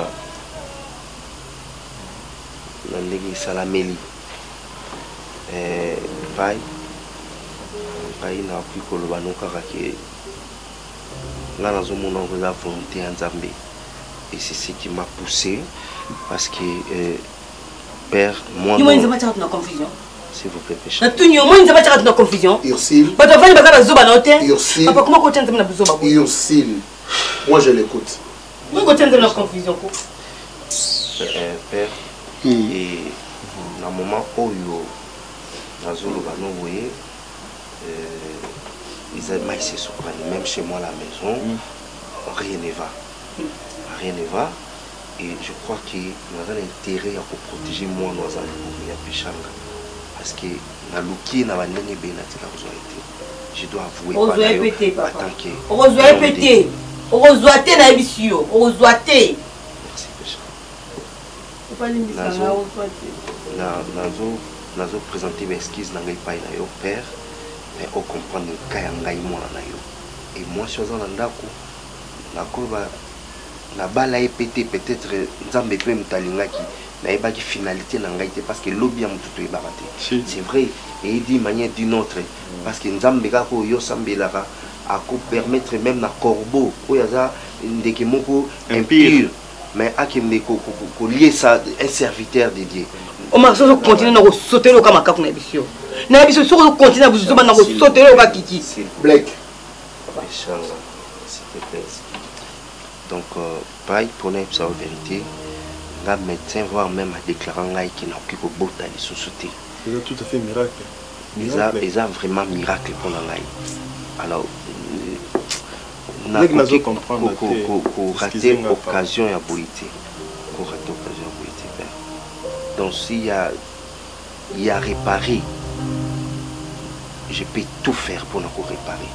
na ndenge salameli eh pai pai na ku koloba no kaka ke là dans un monde où la volonté en Zambie et c'est ce qui m'a poussé parce que euh, père moi non confusion s'il vous plaît péché tout le monde va faire une confusion Ursule bah tu vas aller bagarre zoba na hôtel Ursule papa comment côté na zoba Ursule moi je l'écoute moi côté de la confusion ko euh, père mm. Et dans le moment où yo nazolo ba no voyez euh, ils aiment ici sur même chez moi à la maison, mm. rien ne va. Rien ne va. Et je crois que nous avons intérêt à protéger moi, nous avons à Péchanga. Parce que la louki n'a pas été je dois avouer. On doit répéter, papa. On doit répéter. On doit répéter dans l'émission. On doit répéter. Merci, Péchanga. On pas l'émission. Nous avons présenté mes esquisses dans les pays de père. Mais on comprend le cas et moi je suis en Andako la balle a pété peut-être Nzambe peut me talingaki mais il n'y a pas de finalité parce que l'objet tout est baraté c'est vrai et il dit de manière d'une autre parce que Nzambe kako yo sambelara à permettre même na corbeau où il y a des mots impurs mais à qui me lier ça un serviteur dédié on m'a continué à sauter le kamaka na biso na biso sur le continent vous zoba na sauter le kiki Black s'il te plaît donc pareil pour la vérité la médecin voire même à déclarer ngai qui n'a aucun beau dans les sociétés c'est tout à fait miracle ils a ils a vraiment miracle pour ngai alors on a comprendre que rater occasion à boité pour rater occasion à boité donc s'il y a il y a réparé je peux tout faire pour nous réparer.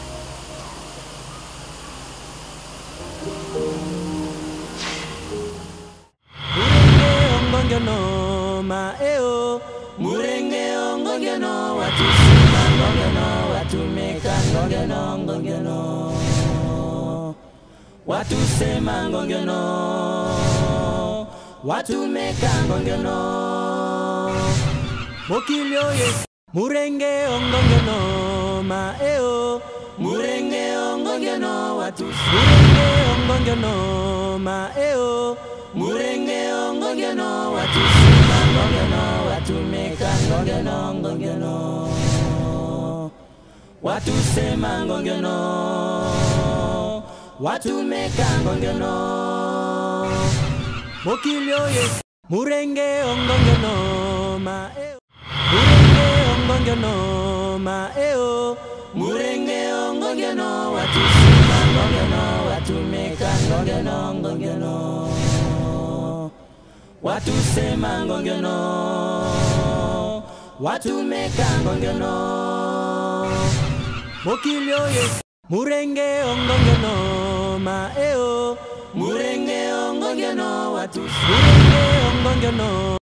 Murenge ongongono ma eo Murenge ongongono watu Murenge ongongono ma eo murenge ongongono watu sema ongongono watu meka ongongono ongongono watu sema ongongono watu meka ongongono mokilio yes murenge ongongono ma eo murenge ongongono ma eo murenge ongongono watu sema ongongono watu meka ongongono ongongono watu sema ongongono watu meka ongongono mokilio yes murenge ongongono ma eo murenge ongongono watu murenge ongongono